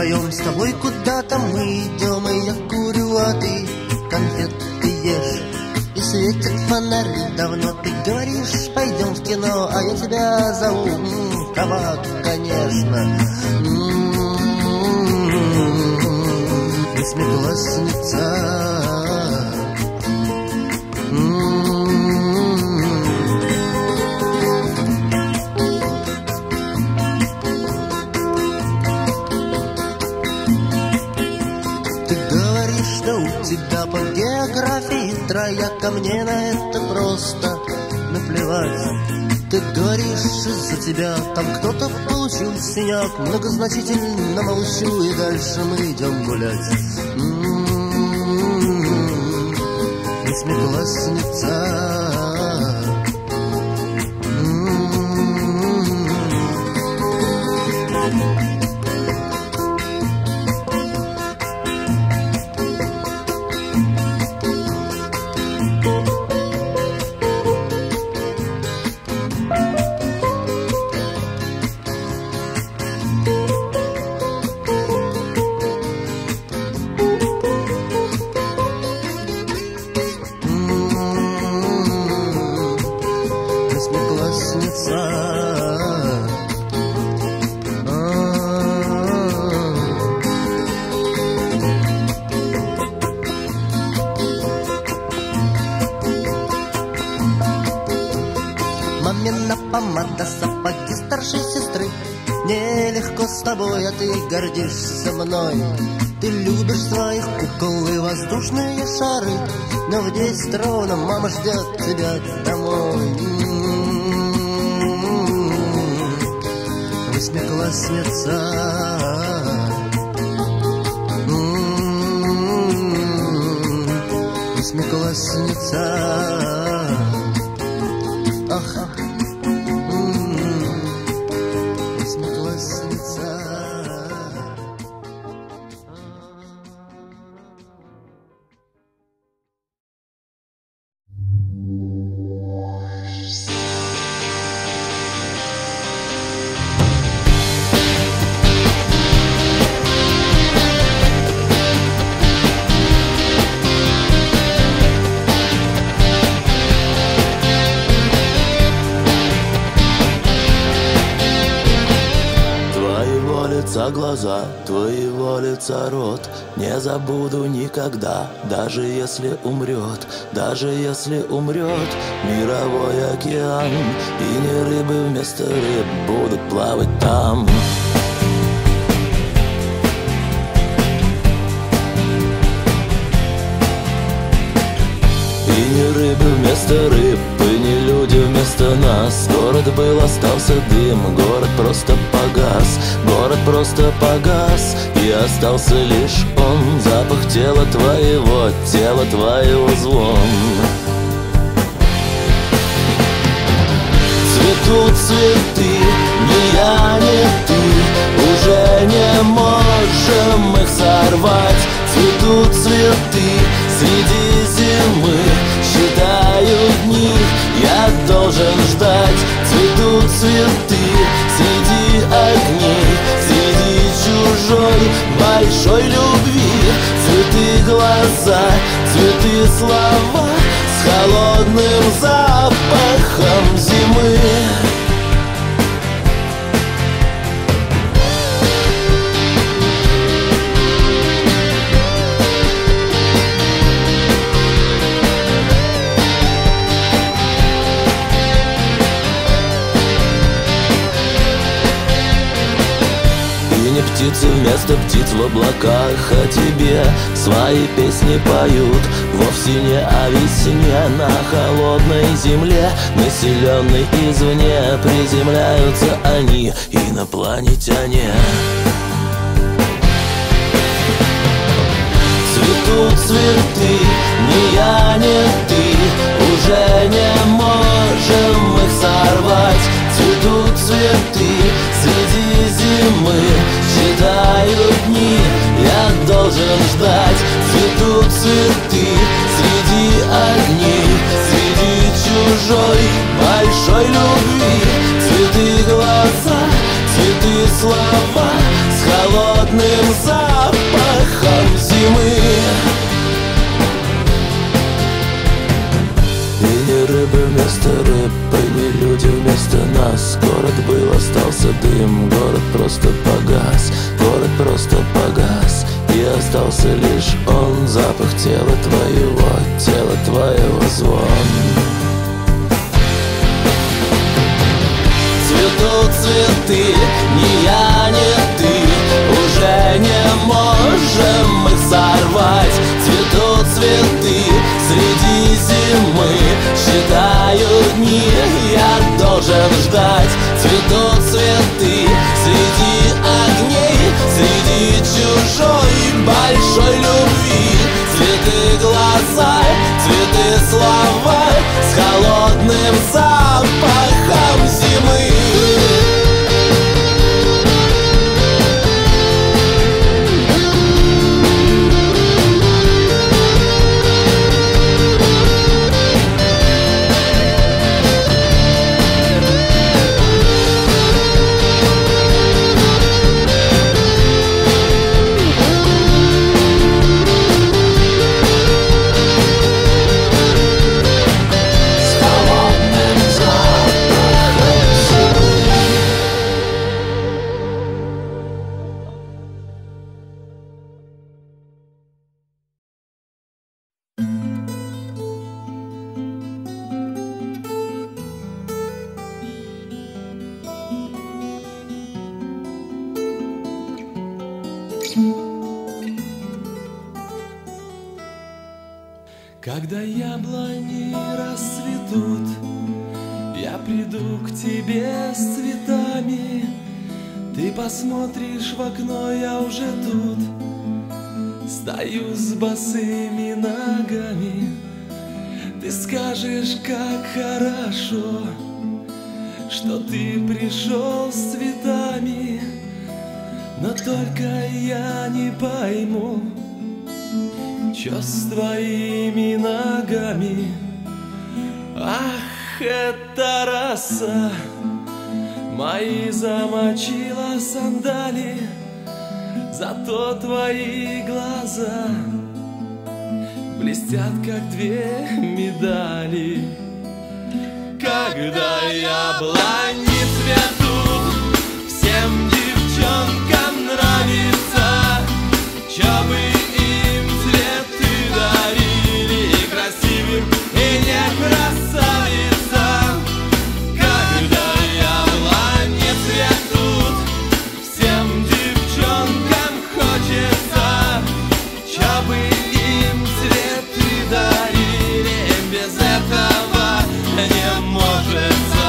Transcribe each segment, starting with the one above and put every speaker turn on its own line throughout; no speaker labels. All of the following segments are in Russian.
вдвоем с тобой куда-то мы идем, и я курю, а ты конфеты ешь. И светят фонари, давно ты говоришь, пойдем в кино, а я тебя зову, кабак, конечно. Восьмиклассница. Тебя по географии трояка, мне на это просто наплевать. Ты говоришь, из-за тебя там кто-то получил синяк. Многозначительно молчу, и дальше мы идем гулять. Восьмиклассница. Мамина помада, сапоги старшей сестры. Нелегко с тобой, а ты гордишься мной. Ты любишь своих кукол и воздушные шары, но в 10 ровно мама ждет тебя домой. Восьмиклассница. Восьмиклассница. Ах, восьмиклассница.
Глаза твоего лица рот не забуду никогда, даже если умрет, даже если умрет мировой океан, и не рыбы вместо рыб будут плавать там. И не рыбы вместо рыб, и не люди вместо нас. Город был, остался дым, город просто погас. Город просто погас, и остался лишь он. Запах тела твоего звон. Цветут цветы, ни я, ни ты уже не можем их сорвать. Цветут цветы среди зимы, считаю дни, я должен ждать. Цветут цветы среди огней, среди чужой большой любви. Цветы глаза, цветы слова с холодным запахом зимы. Птицы вместо птиц в облаках о тебе свои песни поют. Вовсе не о весне на холодной земле, населенной извне, приземляются они, инопланетяне. Цветут цветы, ни я, ни ты уже не можем их сорвать. Цветут цветы среди зимы, считаю дни, я должен ждать. Цветут цветы среди огней, среди чужой большой любви. Цветы глаза, цветы слова с холодным холодным запахом зимы. И не рыбы вместо рыб, и не люди вместо нас. Город был, остался дым, город просто погас. Город просто погас, и остался лишь он. Запах тела твоего звон. Цветут цветы, ни я, ни ты, уже не можем их сорвать. Цветут цветы среди зимы, считаю дни, я должен ждать. Цветут цветы среди огней, среди чужой большой любви. Цветы глаза, цветы слова с холодным запахом зимы.
Когда яблони расцветут, я приду к тебе с цветами. Ты посмотришь в окно, я уже тут стою с босыми ногами. Ты скажешь, как хорошо, что ты пришел с цветами. Но только я не пойму, чё с твоими ногами. Ах, эта роса мои замочила сандали, зато твои глаза блестят, как две медали. Когда яблони цветут, всем девчонкам нравится, чё бы им цветы дарили, и красивым, и не красавицам. Когда яблони цветут, всем девчонкам хочется, чё бы им цветы дарили, без этого не может.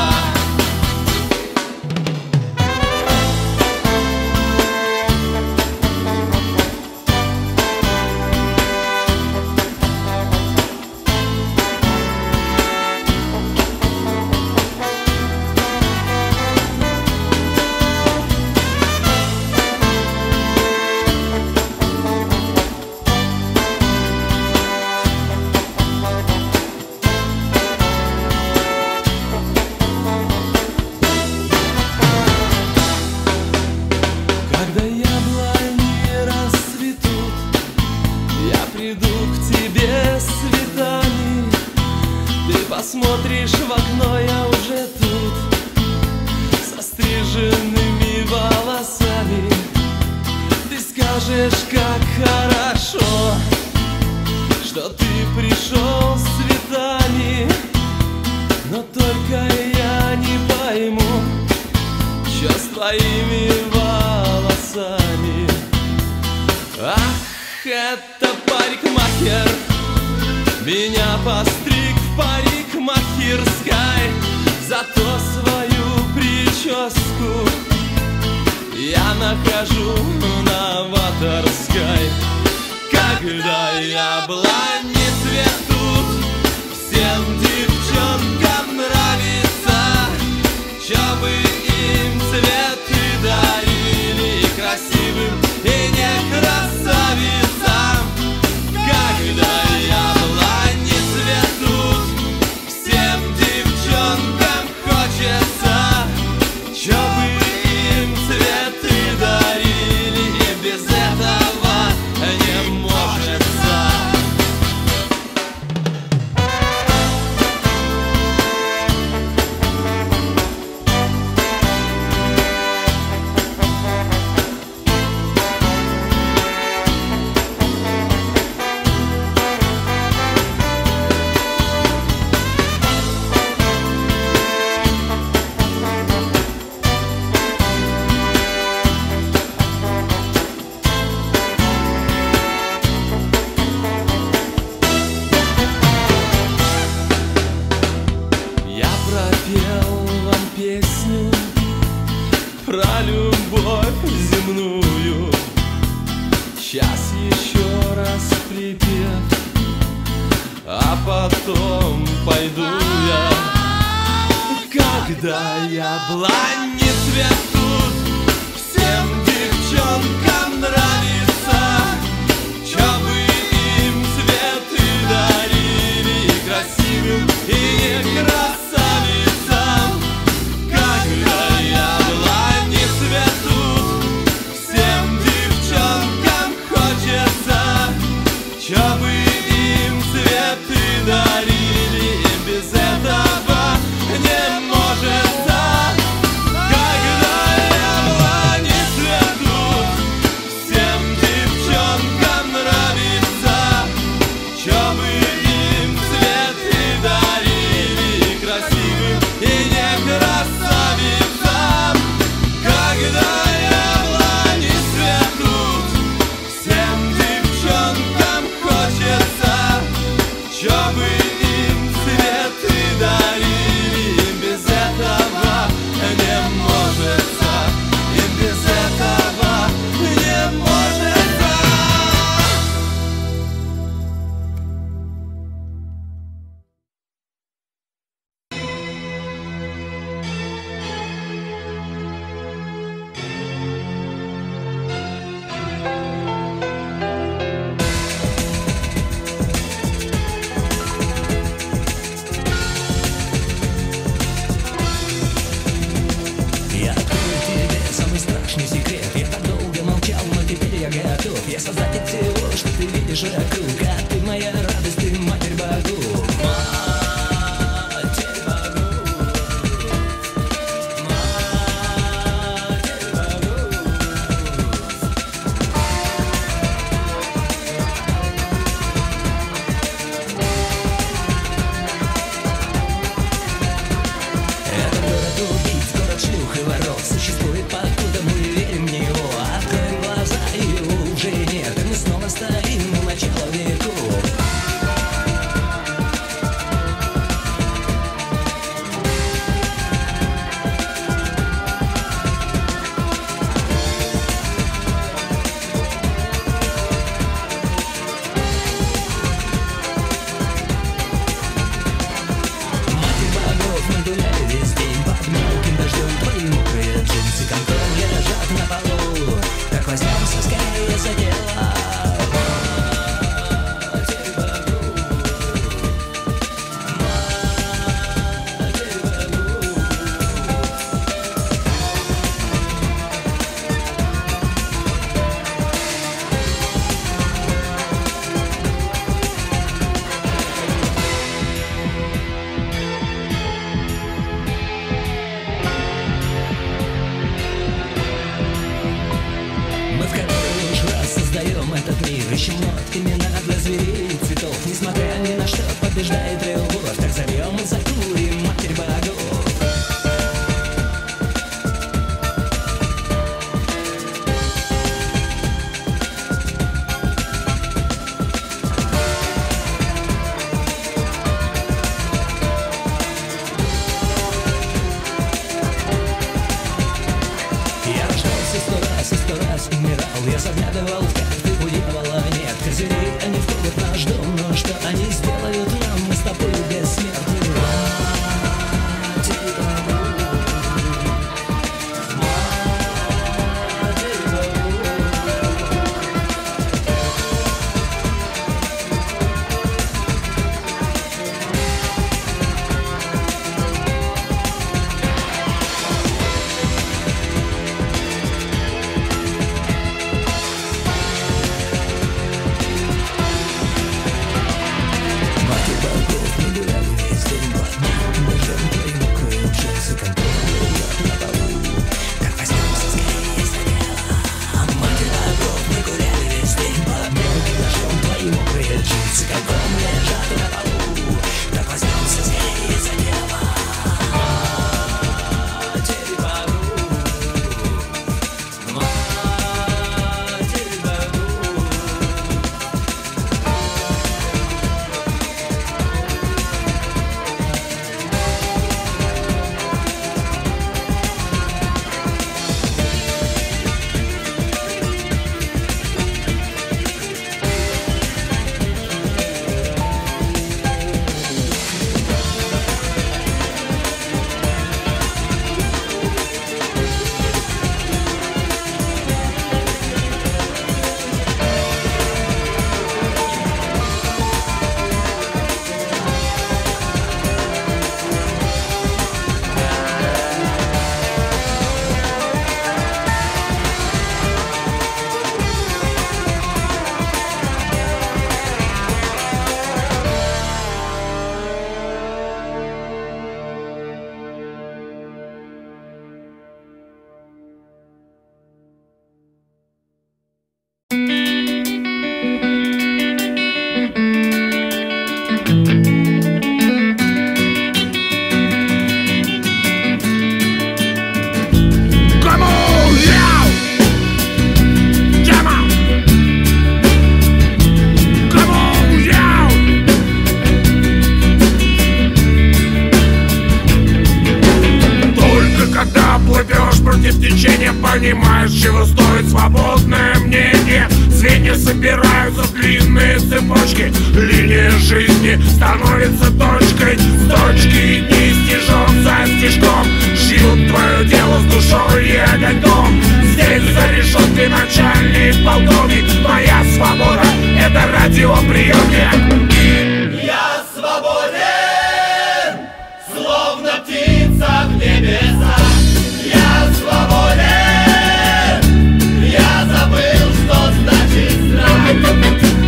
Посмотришь в окно, я уже тут со стриженными волосами. Ты скажешь, как хорошо, что ты пришел с цветами. Но только я не пойму, что с твоими волосами. Ах, это парикмахер меня постриг в парикмахерской, зато свою прическу я нахожу новаторской. Когда яблони цветут, всем девчонкам нравится, чё бы им цветы дарили, и красивым, и не красавицам. Когда яблони цветут, всем девчонкам хочется, чё бы им цветы дарили, и без про любовь земную. Сейчас еще раз припев, а потом пойду я. Когда яблони цветут, всем девчонкам нравится, чё бы им цветы дарили красивым и красавицам. Когда яблони цветут, всем девчонкам хочется, чё бы им цветы дарили, без этого не может. Когда яблони цветут, всем девчонкам нравится, чё бы им цветы дарили красивым и не красавицам. Когда яблони цветут, всем девчонкам хочется, чё бы им цветы дарили, без этого не может, и без этого не может.
Я открою тебе самый страшный секрет. Я так долго молчал, но теперь я готов. Я создатель всего, что ты видишь вокруг. А ты моя радость, ты матерь богов. Матерь богов. Матерь богов. Это город убийц, город шлюх и воров. Существует покуда мы верим в него. Откроем глаза, и его уже нет. И мы снова стоим у начала веков. Матерь богов, мы гуляли весь день под мелким дождем. Твои мокрые джинсы контроль лежат на полу. Так возьмемся скорее за дело. Матерь богов. Матерь богов. Мы в который уж раз создаем этот мир. Ищем вновь имена для зверей и цветов. Несмотря ни на что, побеждает любовь. Так зовем и закурим матерь богов. Я рождался 100 раз умирал. Я заглядывал в карты, у дьявола нет козырей. Они входят в наш дом, но что они сделают нам? Мы с тобой бессмертны.
против течения, понимаешь, чего стоит свободное мнение. Звенья собираются в длинные цепочки, линия жизни становится точкой. С точки дни стежок за стежком шьют твое дело с душой и огоньком. Здесь за решеткой начальник полковник. Моя свобода — это радиоприемник.
Я свободен, словно птица в небесах. Я свободен, я забыл, что значит страх.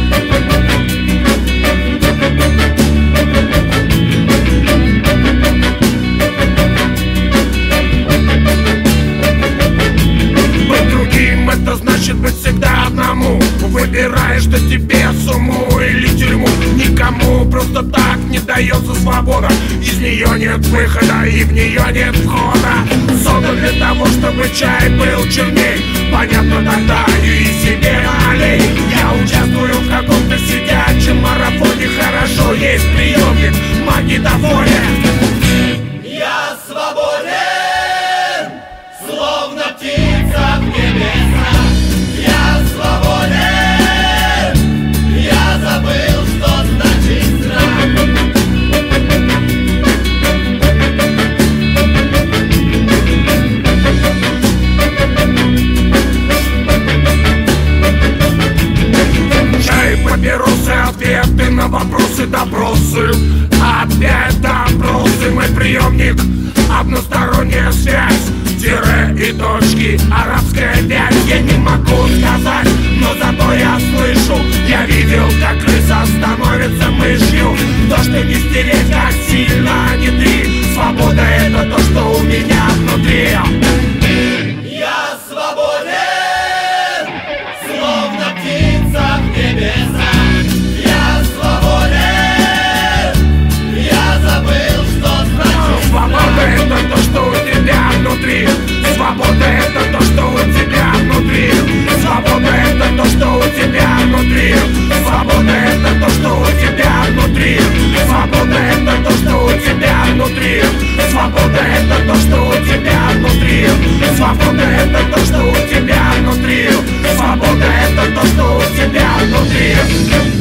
Быть другим — это значит быть всегда одному. Выбираешь, что тебе сумму или тюрьму. Никому просто так не дается свобода. Из нее нет выхода и в нее нет входа. Создан для того, чтобы чай был черней. Понятно тогда и себе налей. Я участвую в каком-то сидячем марафоне. Хорошо, есть приемник в магнитофоне.
Я свободен, словно птица в небесах. Я свободен, я забыл, что значит страх.
Чай, папиросы, ответы на вопросы, допросы. Опять допросы, мой приемник. Односторонняя связь, тире и точки, арабская вязь. Я не могу сказать, но зато я слышу. Я видел, как крыса становится мышью. То, что не стереть, как сильно не ты. Свобода — это то, что у меня внутри.
Я свободен, словно птица в небесах. Я свободен, я забыл, что значит
Свобода — это то, что у тебя внутри. Свобода — это то, что у тебя внутри. Свобода — это то, что у тебя внутри. Свобода — это то, что у тебя внутри. Свобода — это то, что у тебя внутри. Свобода — это то, что у тебя внутри. Свобода — это то, что у тебя внутри. Свобода — это то, что у тебя внутри.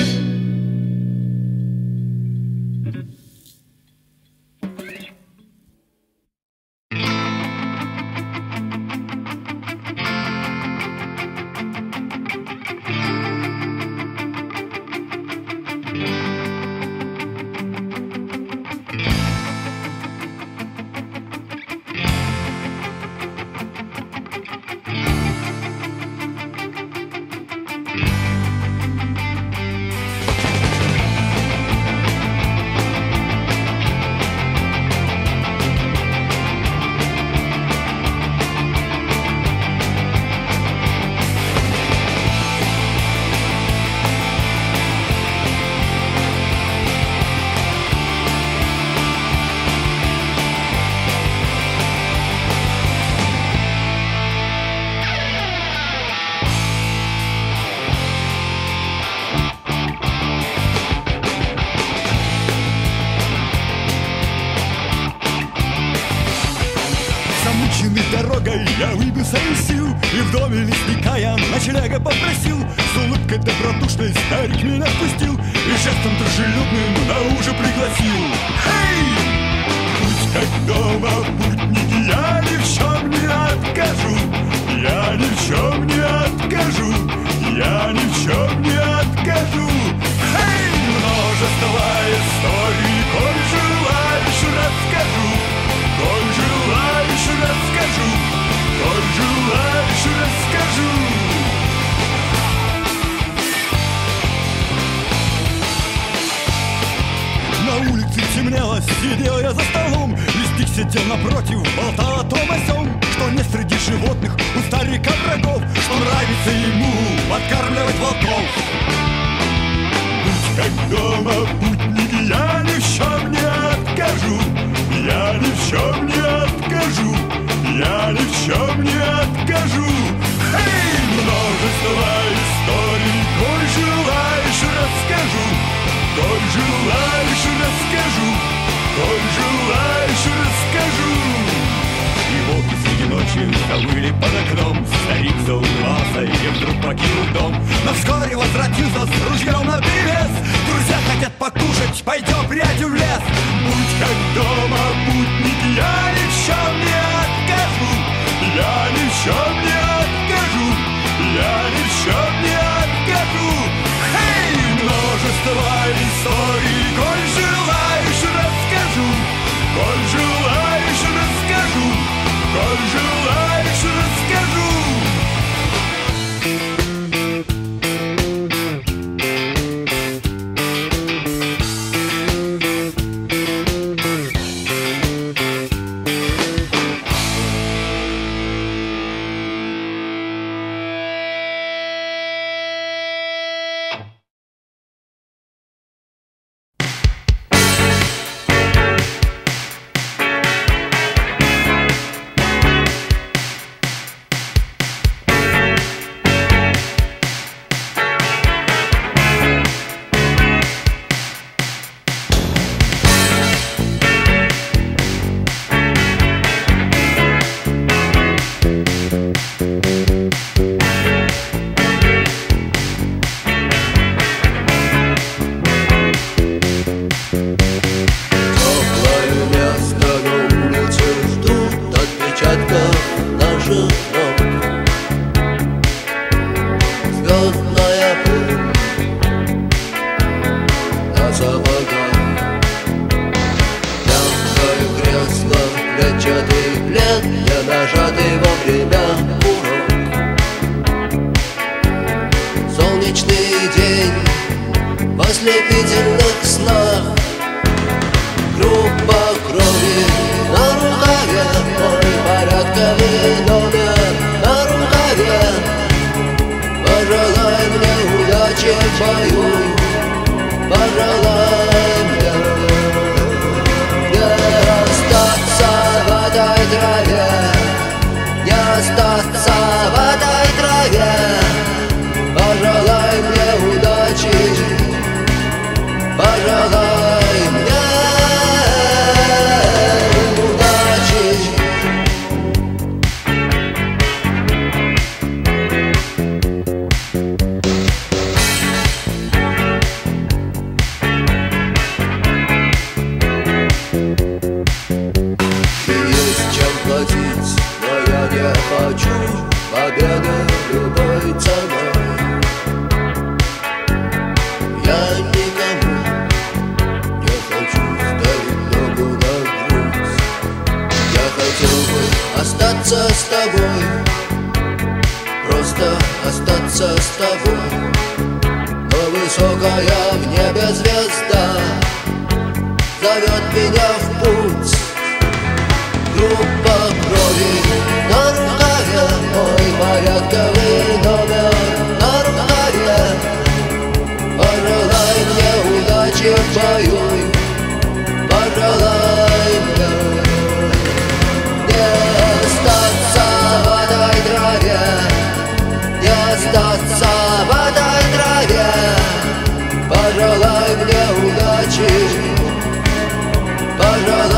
дорогой я выбился из сил, и в доме лесника я ночлега попросил. С улыбкой добродушной старик меня впустил и жестом дружелюбным на ужин пригласил. Эй! Путь как дома, путники, я ни в чем не откажу. Я ни в чем не откажу. Я ни в чем не откажу. Эй! Множество историй, коль желаешь, расскажу. Коль желаешь, расскажу. Коль желаешь, расскажу. На улице темнело, сидел я за столом. Лесник сидел напротив, болтал о том о сём, что нет среди животных у старика врагов, что нравится ему подкармливать волков. Путь как дома, путники, я ни в чем не откажу. Я ни в чем не откажу. Я ни в чем не откажу. Эй, множество историй, коль желаешь, расскажу. Коль желаешь, расскажу. Коль желаешь, расскажу. И волки среди ночи завыли под окном. Старик заулыбался и вдруг покинул дом. Но вскоре возвратился с ружьем наперевес. Друзья хотят покушать, пойдем, приятель, в лес. Будь как дома, путник, я ни в чем не откажу. Я ни в чем не откажу. Я ни в чем не откажу. Хей, множество историй, коль желаешь, расскажу. Коль желаешь, расскажу. Коль желаешь, расскажу.
Пожелай мне удачи, пожелай.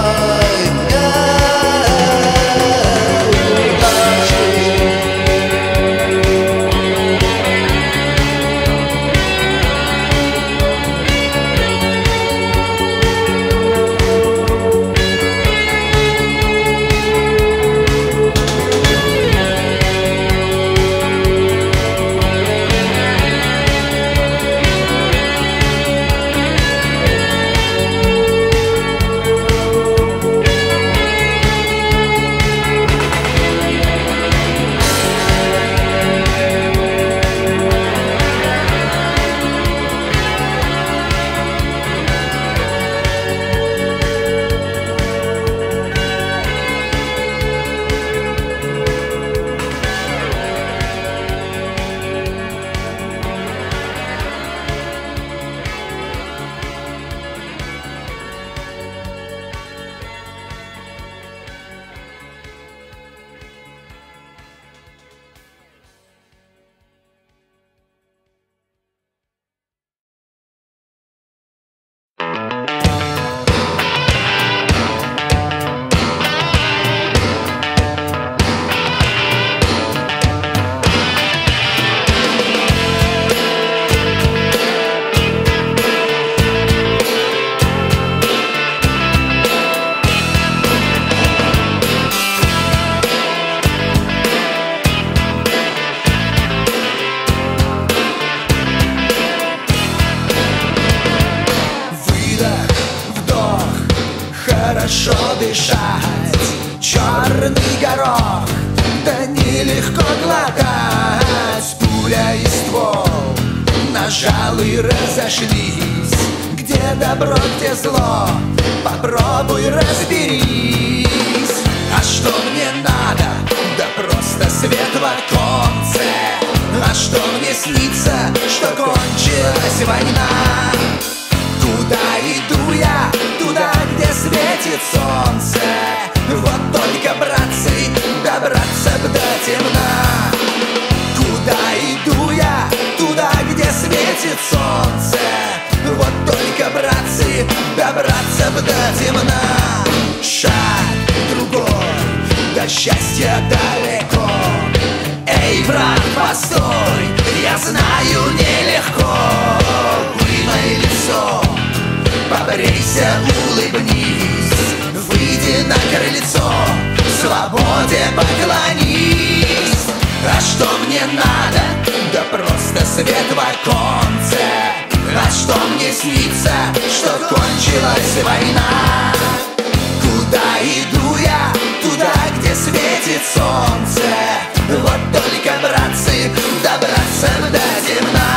тяжело дышать, черный горох, да нелегко глотать. Пуля и ствол, нажал и разошлись. Где добро, где зло, попробуй разберись. А что мне надо? Да просто свет в оконце. А что мне снится? Что кончилась война. Куда иду я? Туда, где светит солнце. Вот только, братцы, добраться б до темна. Куда иду я? Туда, где светит солнце. Вот только, братцы, добраться б до темна. Шаг другой, до счастья далеко. Эй, брат, постой, я знаю, нелегко. Вымой лицо, побрейся, улыбнись. Выйди на крыльцо, свободе поклонись. А что мне надо? Да просто свет в оконце. А что мне снится? Что кончилась война. Куда иду я? Туда, где светит солнце. Вот только, братцы, добраться до темна.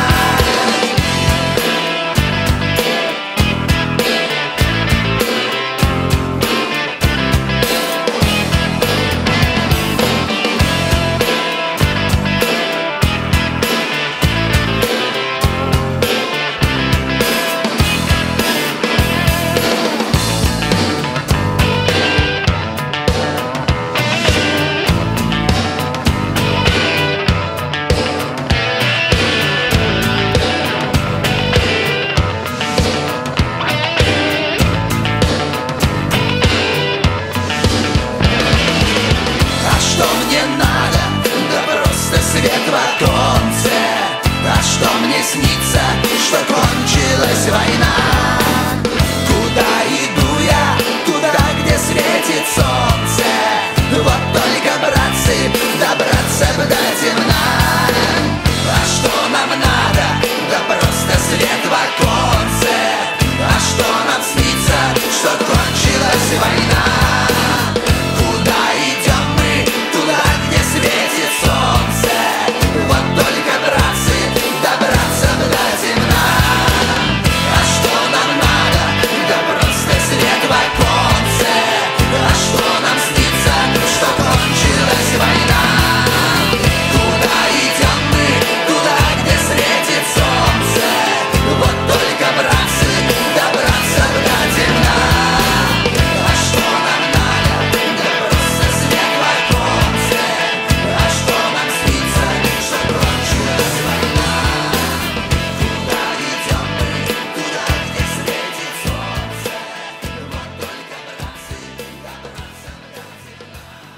Что кончилась война. Куда иду я? Туда, где светит солнце. Вот только, братцы, добраться б до темна. А что нам надо? Да просто свет в оконце. А что нам снится? Что кончилась война. Куда идем мы? Туда, где светит солнце. Вот только, братцы, добраться б до темна. А что нам надо? Да просто свет в оконце. А что нам снится? Что кончилась война. Куда идем мы? Туда, где светит солнце. Вот только, братцы, добраться б до темна. А что нам надо? Да просто свет в оконце. А что нам снится? Что кончилась война. Куда идем мы? Туда, где светит солнце. Вот только, братцы, добраться б до темна.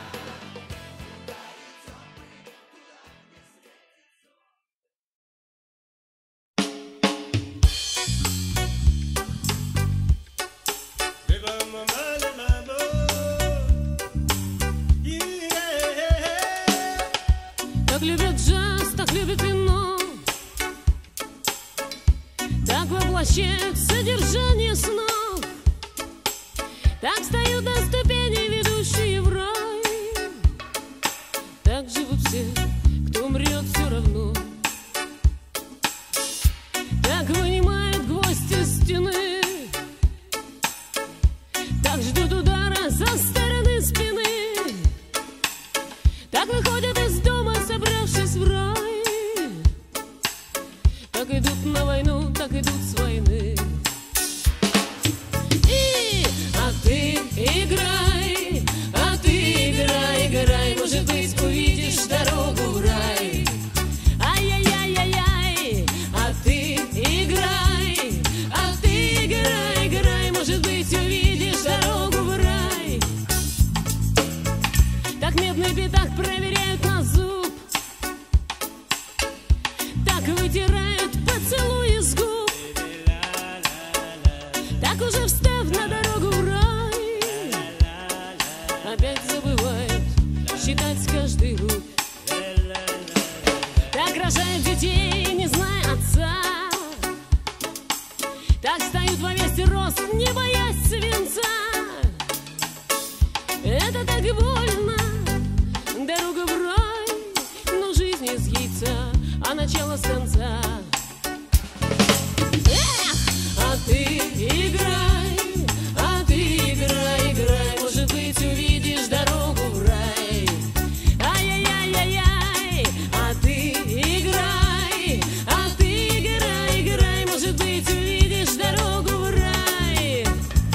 Так любят джаз, так любят вино, так воплощают содержание снов, так встают на ступени, ведущие в рай, так живут все, кто умрет все равно, так вынимают гвоздь из стены, так ждут удара со стороны спины, так выходят из дома, собравшись в рай, так идут на войну, так идут с войны. А ты играй, играй, может быть, увидишь дорогу в рай. Ай-яй-яй-яй-яй, а ты играй, играй, может быть, увидишь дорогу в рай. Так медный пятак проверяют на зуб, так вытирают поцелуи с губ, так уже встав на дорогу в рай, опять забывают считать каждый руб. Так рожают детей, не зная отца, так встают во весь рост, не боясь свинца, Это так больно, дорога в рай, но жизнь из яйца, а начало с конца. Эх, а ты играй, играй, может быть, увидишь дорогу в рай. Ай-яй-яй-яй-яй, а ты играй, играй, может быть, увидишь дорогу в рай.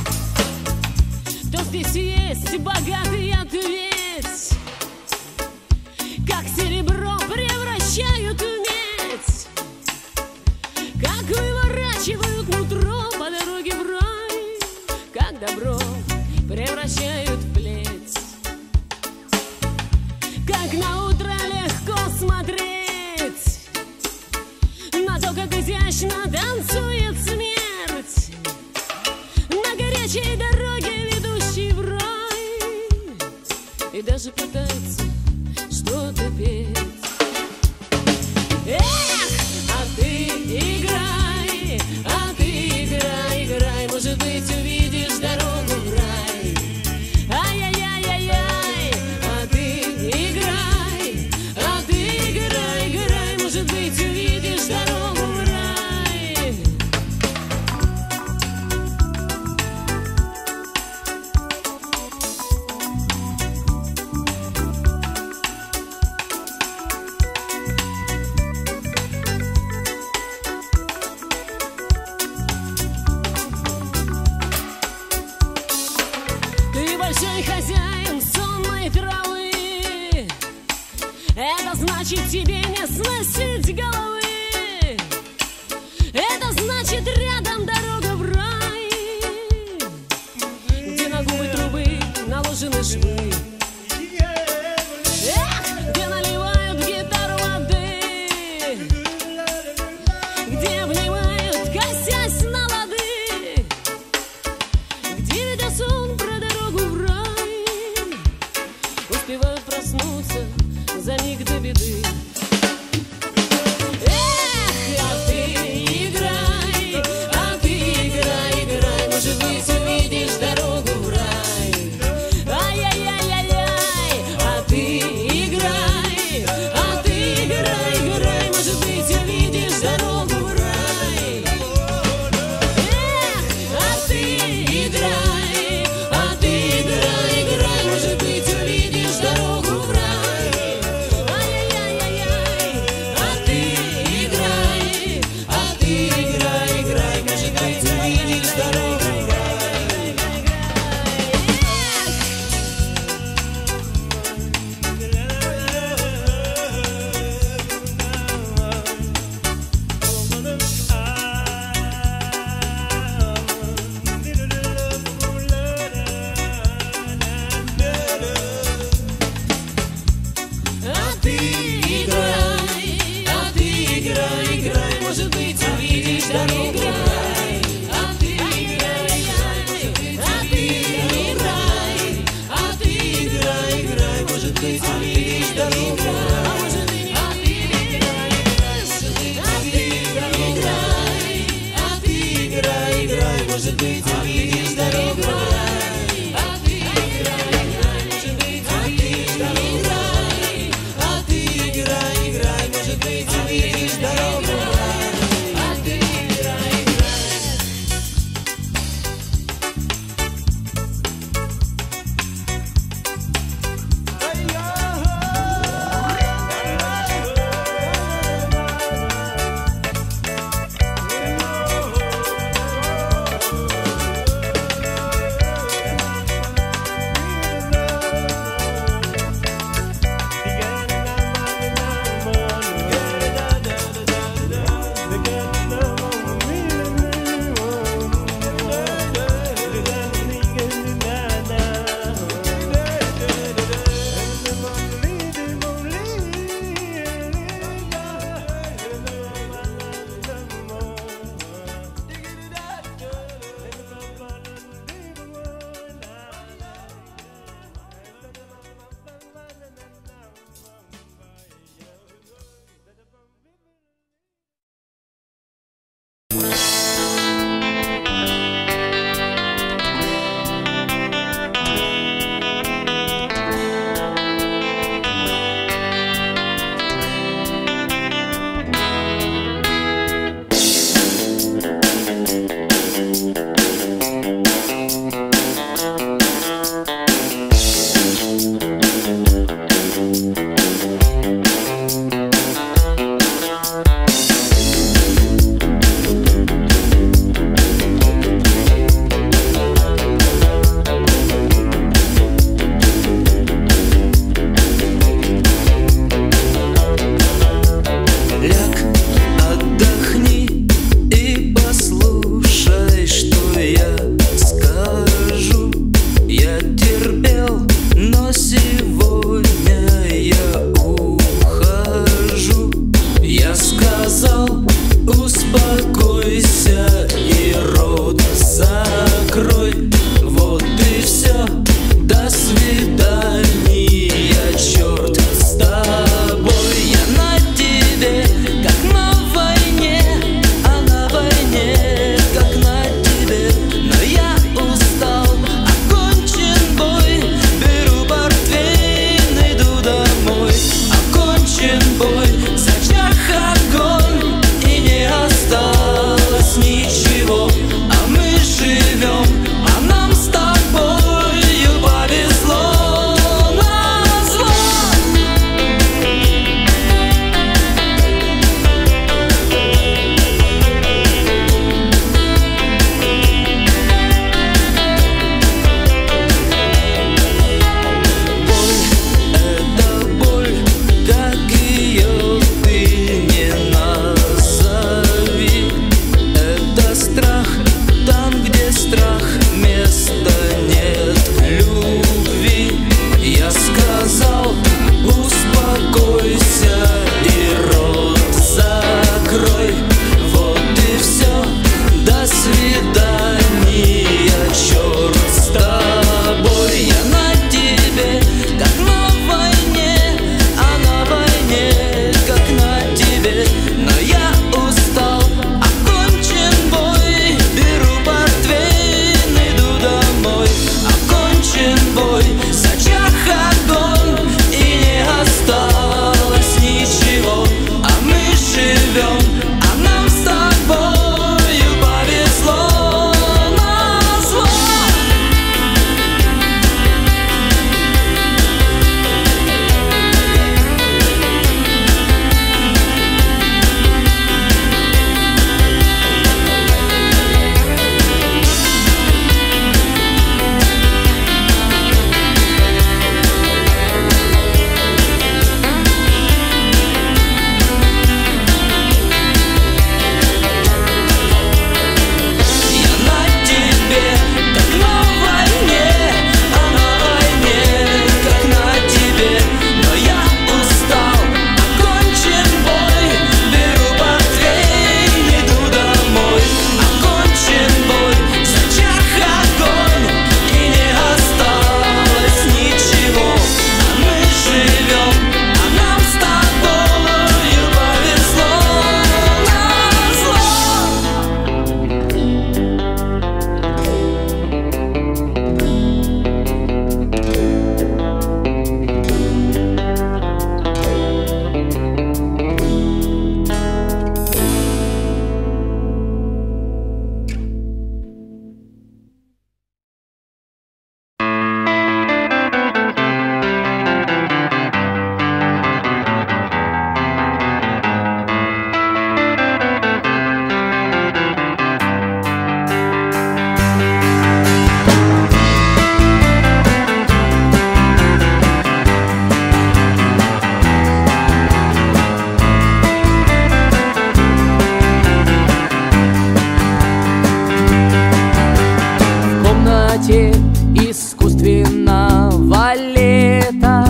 То здесь есть богатый ответ, как серебро превращают в медь, как выворачивают нутро по дороге в рай, как добро превращают в плеть, как на утро легко смотреть на то, как изящно танцует смерть на горячей дороге, ведущей в рай, и даже пытается что-то петь. Эх, а ты играй, играй, может быть, увидишь дорогу в рай. Ай-яй-яй-яй-яй, а ты играй, играй, может быть, увидишь дорогу в рай. Ты большой хозяин сонной травы, это значит тебе не сносить головы, это значит рядом дорога в рай, где на губы трубы наложены швы. Эх, где наливают гитару воды, где обнимают, косясь на лады, где ведя сон про дорогу в рай, успевают проснуться за миг до беды. Эх, а ты играй, играй, может быть, увидишь дорогу в рай. Ай-яй-яй-яй-яй, а ты играй, играй, может быть, увидишь дорогу в рай. Эх, а ты играй, играй, может быть, увидишь дорогу в рай. Ай-яй-яй-яй-яй, а ты играй, играй, может быть, увидишь дорогу в рай. А ты играй, может быть, увидишь дорогу в рай. А ты играй, играй, может быть, увидишь дорогу в рай. Играй, может быть, увидишь дорогу в рай. А ты играй, может быть, увидишь дорогу в рай. А ты играй, может быть, увидишь дорогу в рай. А ты играй.
Ай-я!
искусственного лета.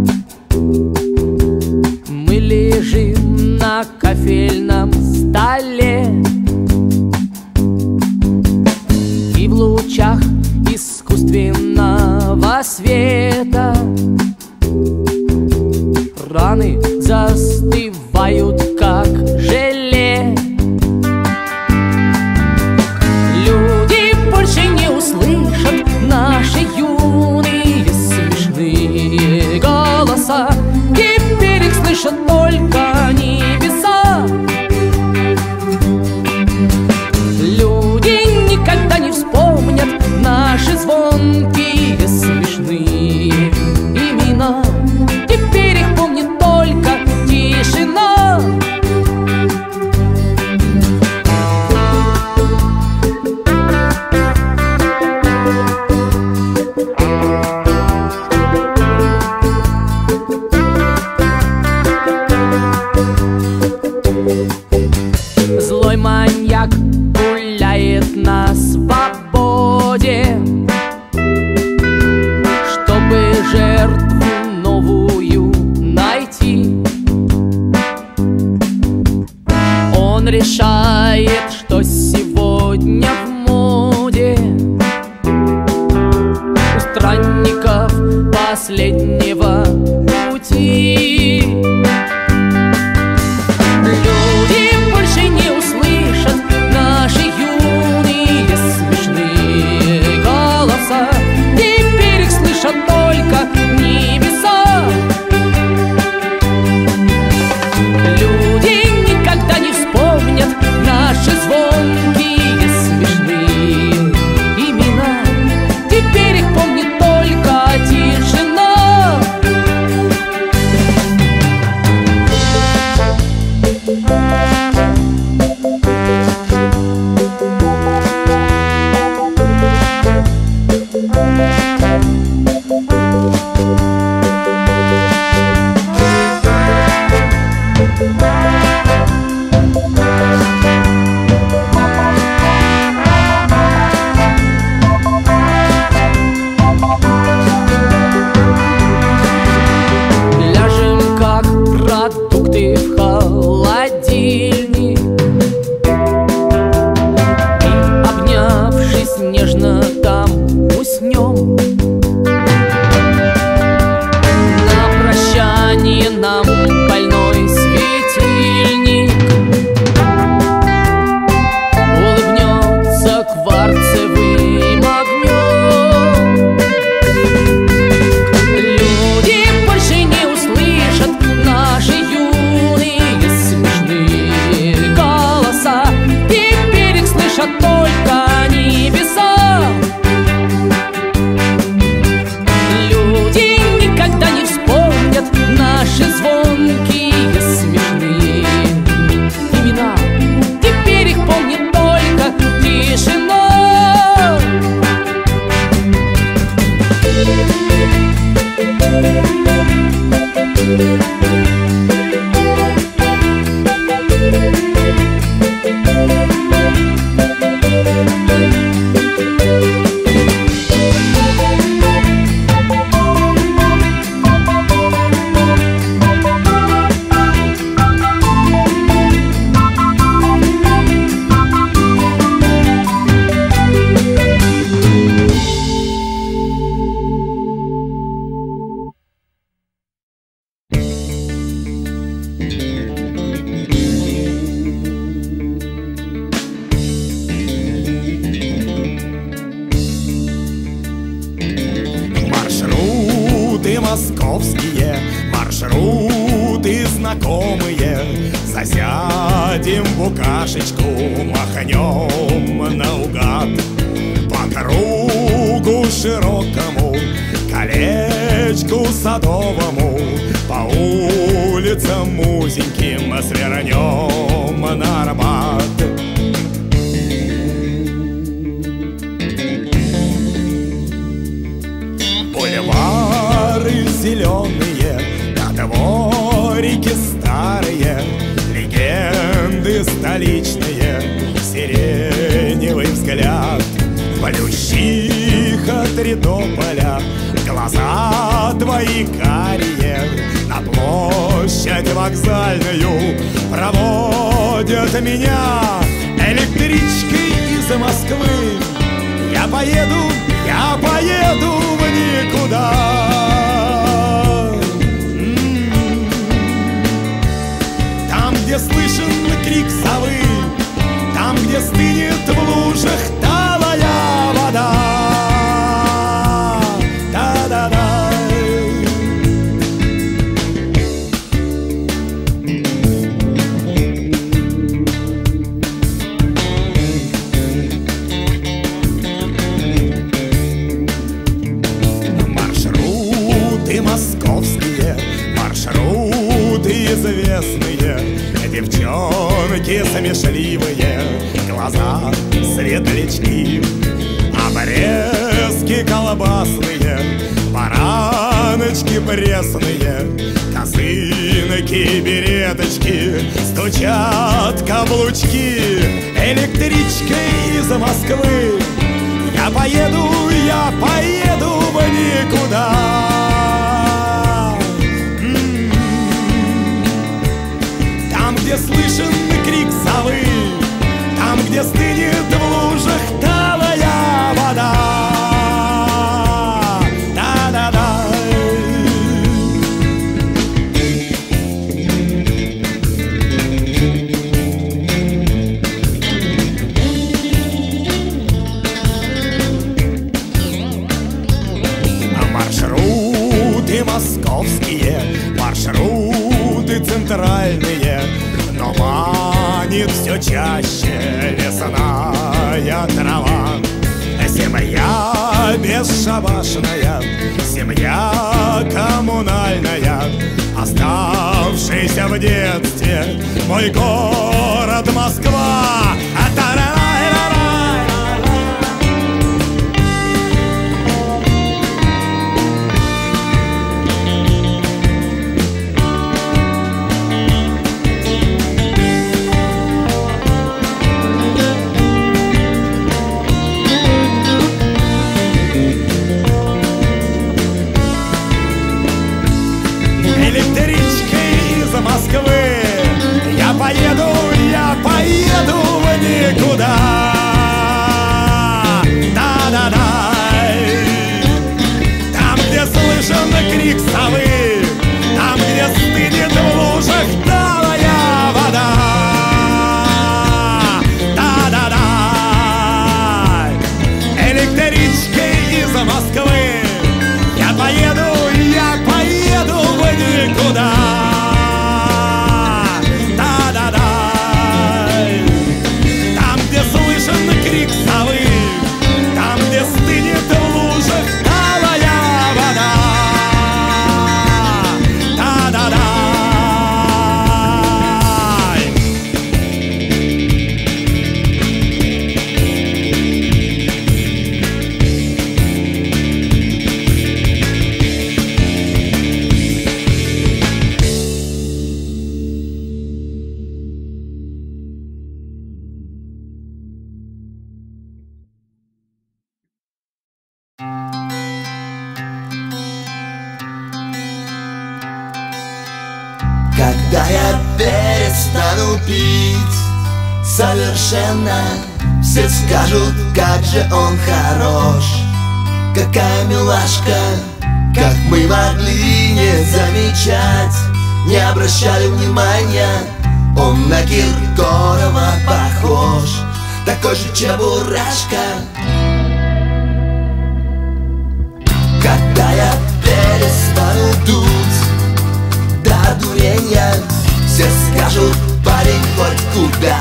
Мы лежим на кофейном столе, и в лучах искусственного света раны застывают, как желе. Люди больше не услышат наши юные смешные голоса. Теперь их слышат только небеса. Люди никогда не вспомнят наши звонкие смешные имена. Теперь их помнит только тишина. Злой маньяк гуляет на свободе, чтобы жертву новую найти. Он решает, что сегодня в моде у странников последнего пути. Люди больше не услышат наши юные смешные голоса. Теперь их слышат только небеса. Люди никогда не вспомнят наши звонкие смешные имена. Теперь их помнит только тишина. Ляжем как продукты в холодильник и, обнявшись нежно, там уснем. На прощание нам больной светильник улыбнется кварцевым огнем. Люди больше не услышат наши юные смешные голоса. Теперь их слышат только небеса. Люди никогда не вспомнят наши звонкие смешные имена. Теперь их помнит только тишина.
Маршруты московские, маршруты знакомые. Засядем в букашечку, махнем наугад по кругу широкому, колечку садовому, по улицам узеньким свернем на Арбат. Бульвары зеленые, да дворики старые, легенды столичные, сиреневый взгляд, Плющиха
центре Тополя. Глаза твои карие на площадь вокзальную проводят меня электричкой из Москвы. Я поеду в никуда. Там, где слышен крик совы, там, где стынет в лужах талая вода. Да-да-да. Маршруты московские, маршруты известные, девчонки смешливые, глаза светлячки, обрезки колбасные, бараночки пресные, косынки, береточки, стучат каблучки. Электричкой из Москвы я поеду в никуда. Там, где слышен крик совы, там, где стынет в лужах талая вода. Да-да-да. Маршруты московские, маршруты центральные, но манит все чаще лесная трава. Семья бесшабашная, семья коммунальная, оставшийся в детстве мой город Москва. Электричкой из Москвы я поеду в никуда. Да-да-да. Там, где слышен крик совы, там, где стынет в лужах талая вода. Да-да-да. Электричкой из Москвы я поеду в никуда. Да-да-да. Там, где слышен крик совы, там, где стынет в лужах талая вода. Да-да-да.
Когда я перестану пить совершенно, все скажут, как же он хорош, какая милашка. Как мы могли не замечать, не обращали внимания, он на Киркорова похож, такой же чебурашка. Когда я перестану дуть до дурения, все скажут, парень хоть куда.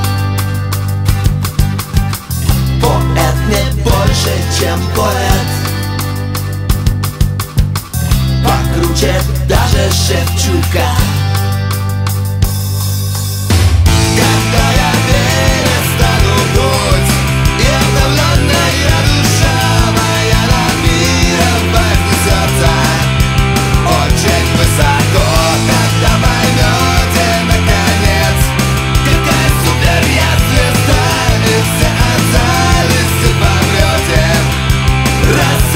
Поэт не больше, чем поэт, покруче даже Шевчука. Когда я перестану дуть, и обновленная душа моя над миром вознесется очень высоко. Когда поймете наконец, какая супер я звезда, и все остались помрете.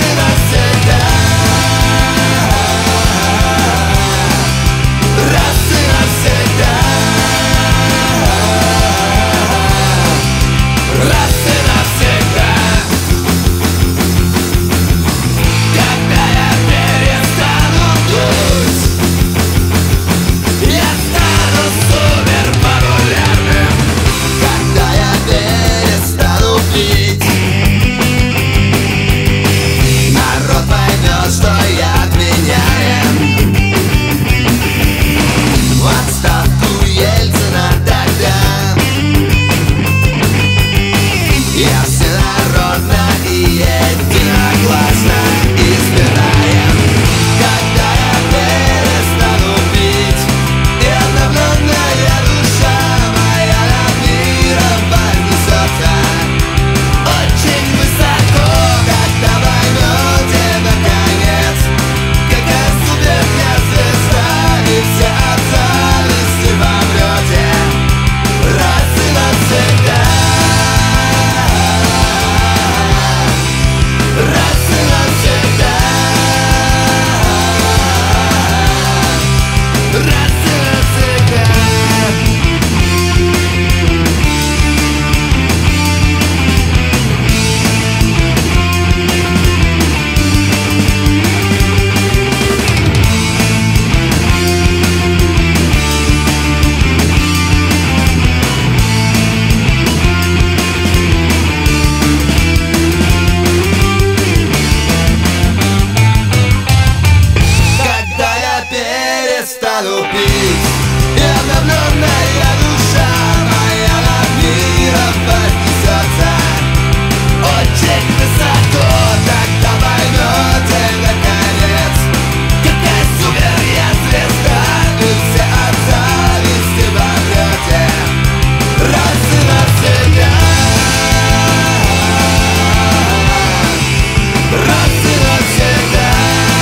раз и навсегда. Когда я перестану пить, и обновленная душа моя над миром вознесется очень высоко, тогда поймете наконец, какая супер я звезда, и все от зависти помрете раз и навсегда. Раз и навсегда.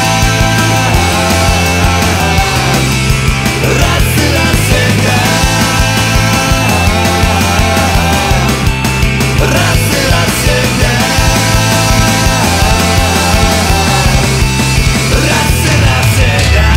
Раз и навсегда. Раз и навсегда. Раз и навсегда.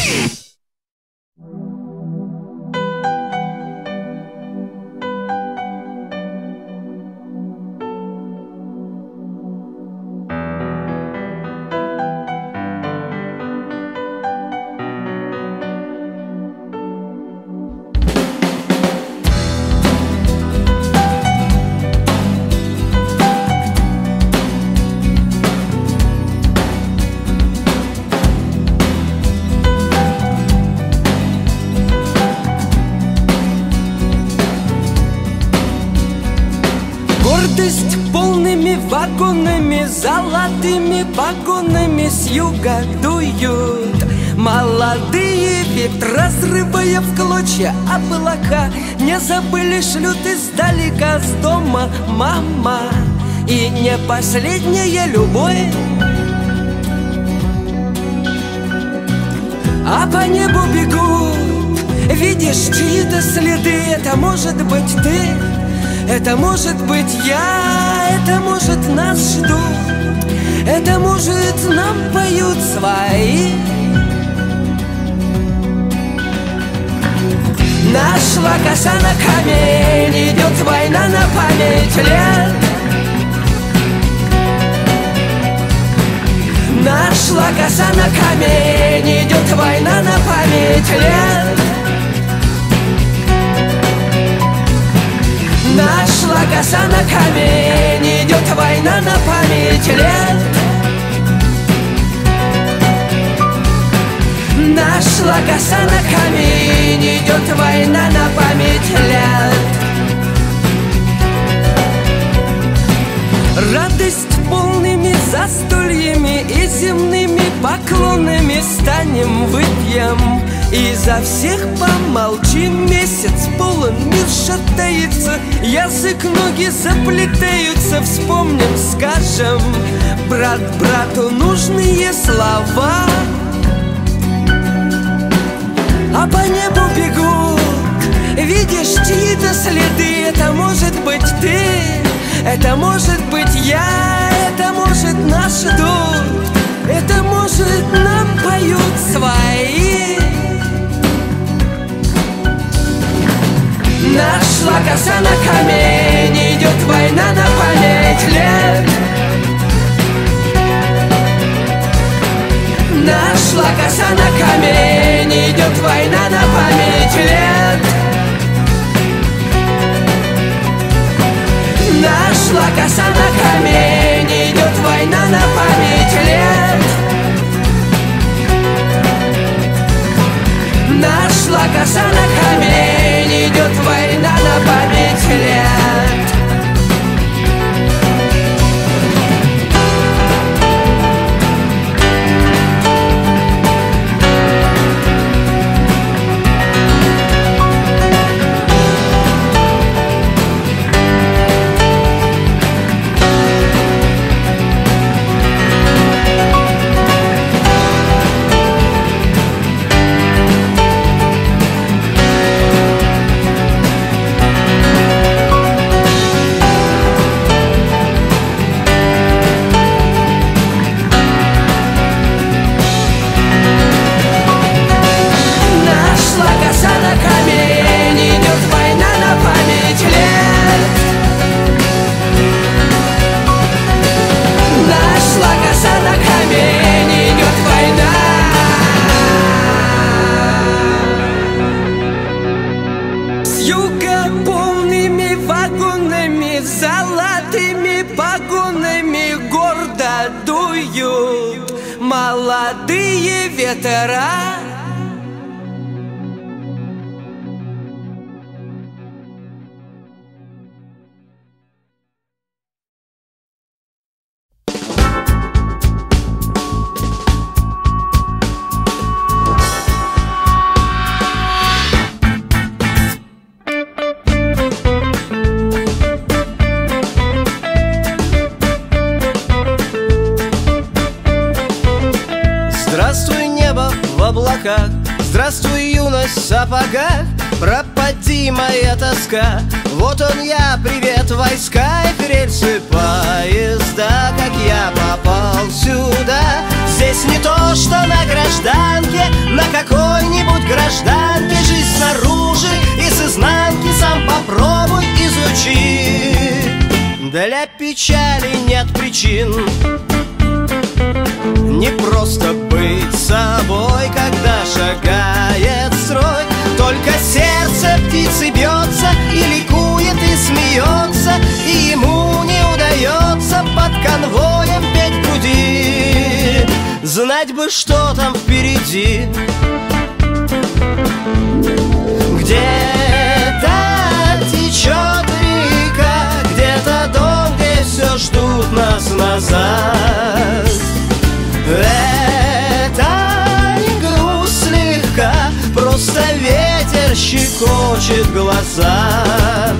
Гордость полными вагонами, золотыми погонами с юга дуют молодые ветра, разрывая в клочья облака. Не забыли, шлют издалека с дома мама, и не последняя любовь. А по небу бегут, видишь чьи-то следы. Это может быть ты, это может быть я, это может нас ждут, это может нам поют свои. Нашла коса на камень, идет война на память лет. Нашла коса на камень, идет война на память лет. Нашла коса на камень, идет война на память лет. Нашла коса на камень, идет война на память лет. Радость полными застольями и земными поклонами станем, выпьем и за всех помолчим. Месяц полон, мир шатается, язык, ноги заплетаются. Вспомним, скажем брат брату нужные слова. А по небу бегут, видишь чьи-то следы. Это может быть ты, это может быть я, это может нас ждут, это может нам поют свои. Нашла коса на камень, идет война на память лет. Нашла коса на камень, идет война на память лет. Нашла коса на камень, идет война на память лет. Нашла коса на камень, идет война на память лет. злые ветра.
Здравствуй, небо в облаках, здравствуй, юность в сапогах. Пропади моя тоска, вот он я, привет, войска. И рельсы поезда, как я попал сюда. Здесь не то, что на гражданке, на какой-нибудь гражданке. Жизнь снаружи и с изнанки сам попробуй изучи. Для печали нет причин, не просто быть собой, когда шагает строй. Только сердце птицы бьется и ликует, и смеется, и ему не удается под конвоем петь в груди. Знать бы, что там впереди. Где-то течет река, где-то дом, где все ждут нас назад. Это не грусть слегка, просто ветер щекочет глаза.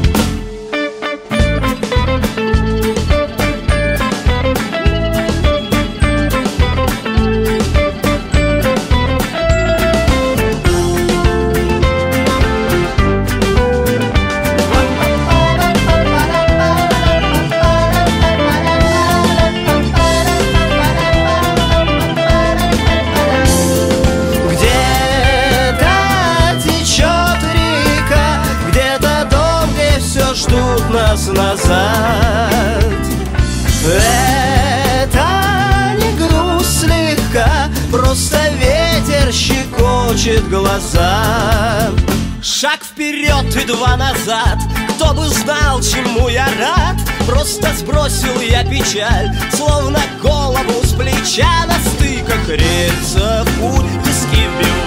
Нас назад. Это не грусть слегка, просто ветер щекочет глаза. Шаг вперед и два назад, кто бы знал, чему я рад. Просто сбросил я печаль, словно голову с плеча. На стыках рельсов пуль, виски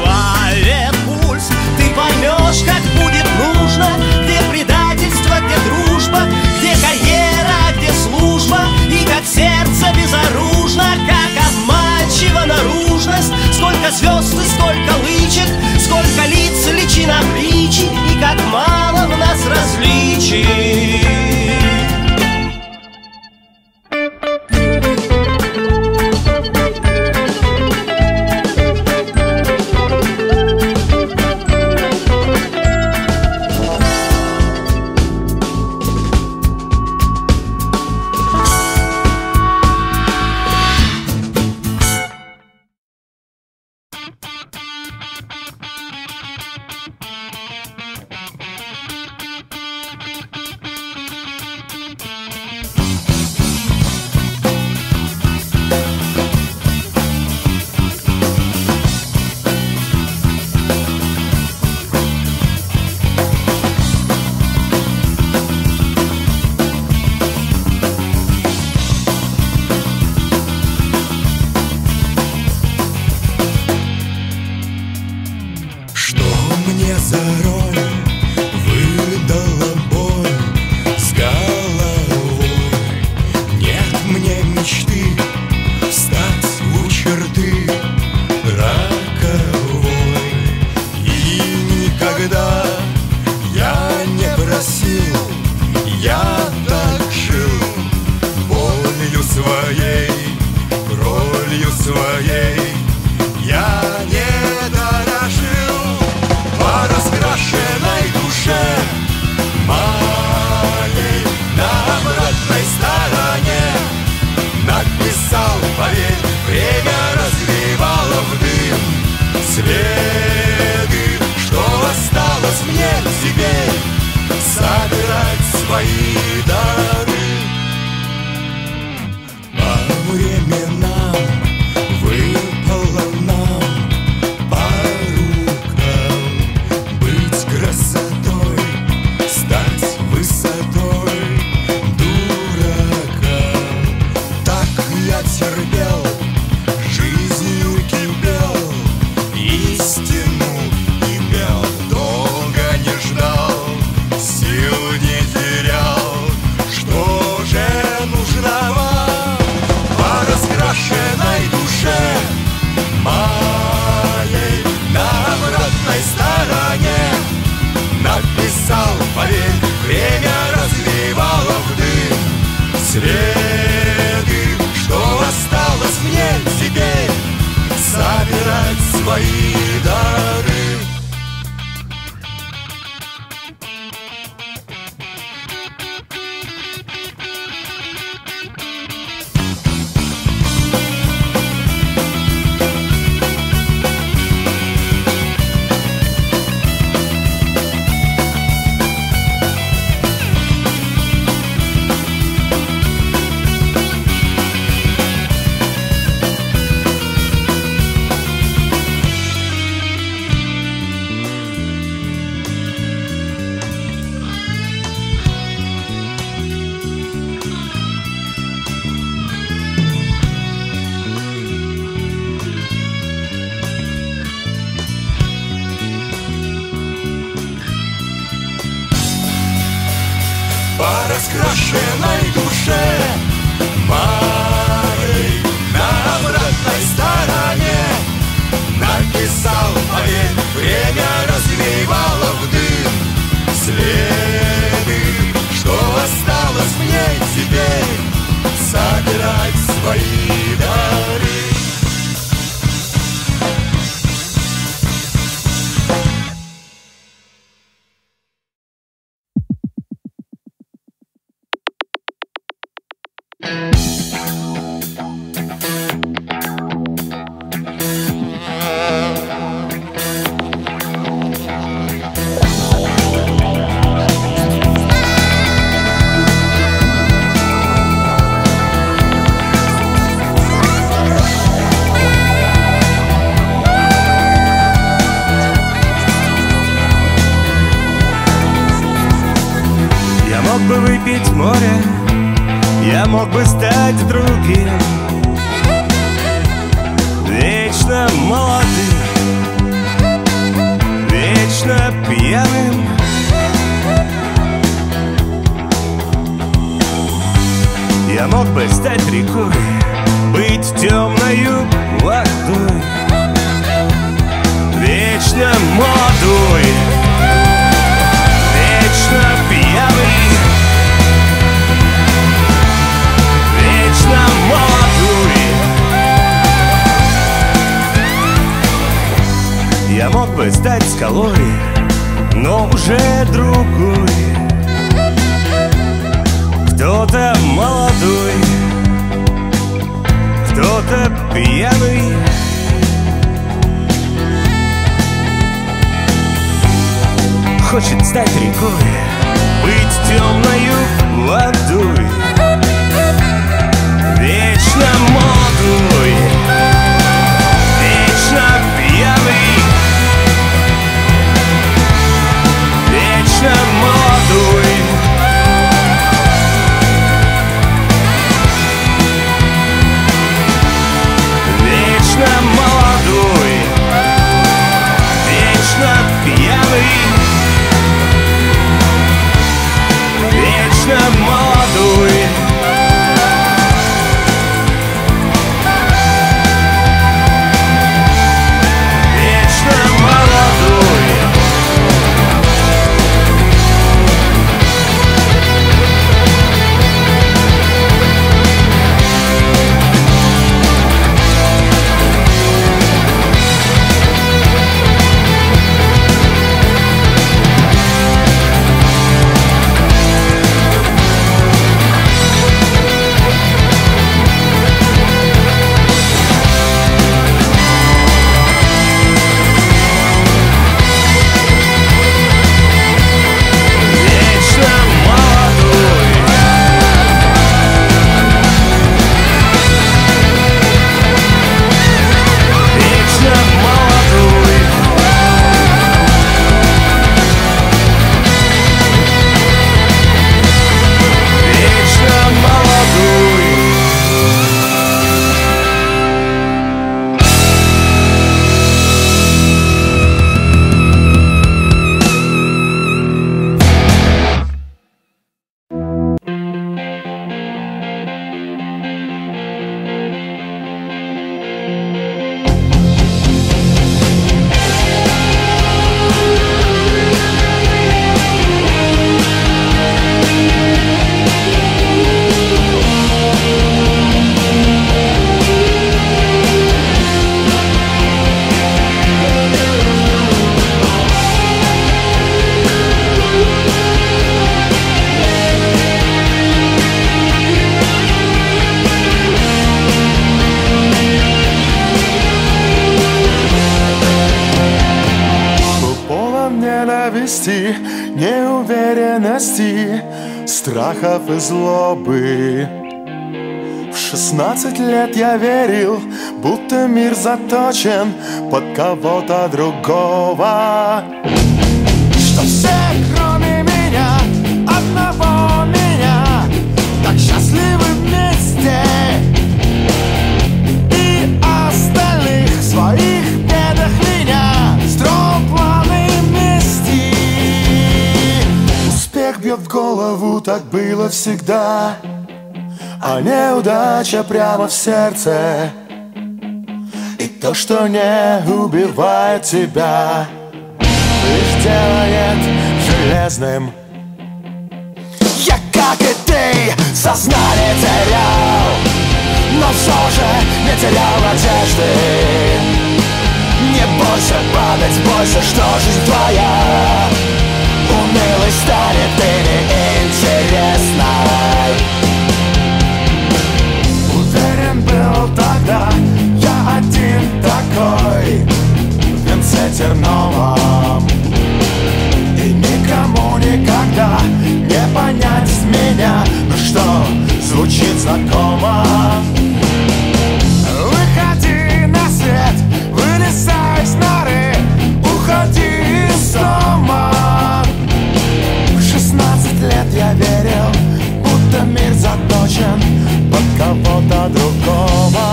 вбивает пульс. Ты поймешь, как будет нужно, где предательство, где дружба, где карьера, где служба, и как сердце безоружно, как обманчива наружность. Сколько звезд и сколько лычек, сколько лиц, личин обличий, и как мало в нас различий.
терпел, жизнью кипел,
собирать свои дары. По раскрашенной душе моей на обратной стороне написал поэт, время развеивало в дым следы. Что осталось мне теперь? Собирать свои дары.
Мог бы выпить море, я мог бы стать другим, вечно молодым, вечно пьяным. Я мог бы стать рекой, быть темною водой, вечно молодой, вечно пьяный, вечно молодой. Я мог бы стать скалой, но уже другой, кто-то молодой, кто-то пьяный. Хочет стать рекой, быть темною водой, вечно молодой, вечно пьяный, вечно молодой. Вечно молодой, вечно пьяный,
радости, неуверенности, страхов и злобы. В 16 лет я верил, будто мир заточен под кого-то другого, что все, кроме меня, одного меня, так счастливы вместе, и остальных в своих бедах меня строил планы мести. Успех бьет в голову, так было всегда, а неудача прямо в сердце. И то, что не убивает тебя, лишь делает железным. Я, как и ты, сознание терял, но все же не терял надежды. Не бойся падать, бойся, что жизнь твоя унылой станет и неинтересной. Уверен был тогда, я один такой в венце терновом, и никому никогда не понять меня, ну что звучит знакомо. Выходи на свет, вылезай из норы, уходи из дома. В 16 лет я верил, будто мир заточен под кого-то другого.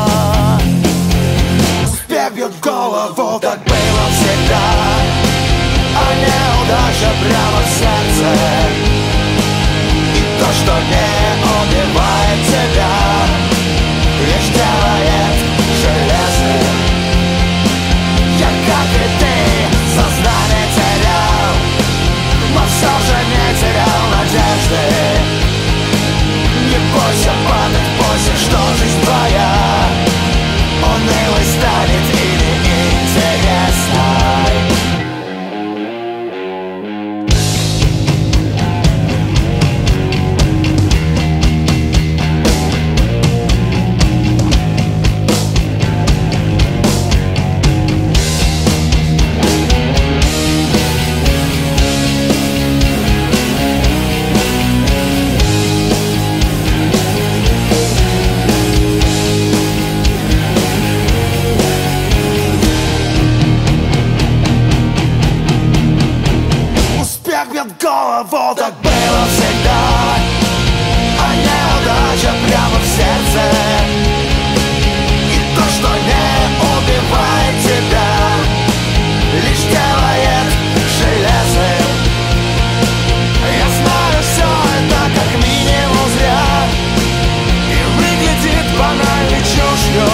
Успех бьет в голову, так было всегда, а неудача прямо в сердце. И то, что не убивает тебя, лишь делает железным. Я, как и ты, сознание терял, но все же не терял надежды. Не бойся падать, бойся, что жизнь твоя унылой станет и неинтересной. Голову, так было всегда, а неудача прямо в сердце. И то, что не убивает тебя, лишь делает железным. Я знаю, все это как минимум зря и выглядит банальной чушью,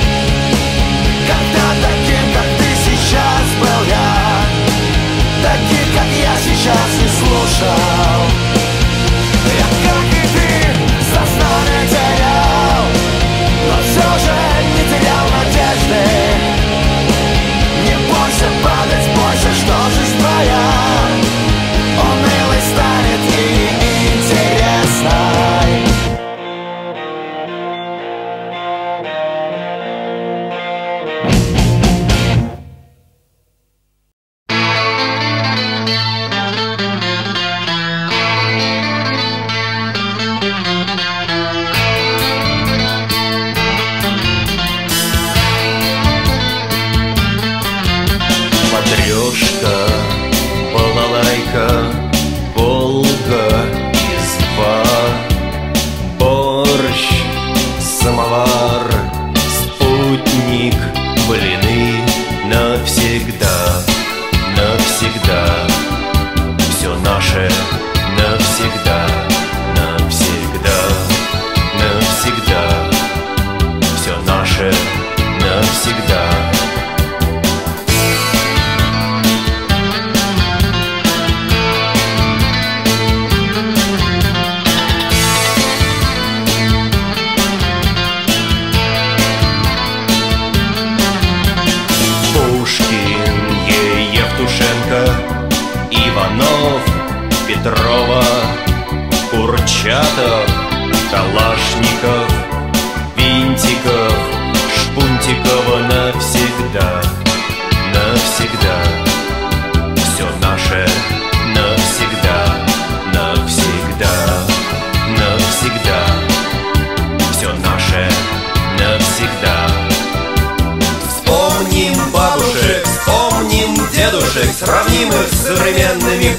когда таким, как ты сейчас был я, таких, как я сейчас не слушал. Я, как и ты, сознание терял, но все же не терял надежды. Не бойся падать, бойся, что жизнь твоя унылой станет и неинтересной.
Матрешка, балалайка, Волга, изба, борщ, самовар, спутник, блины навсегда, навсегда. Все наше навсегда, навсегда, навсегда. Все наше навсегда. Иванов, Петрова, Курчатов, Калашников, Винтиков, Шпунтикова навсегда, навсегда. Все наше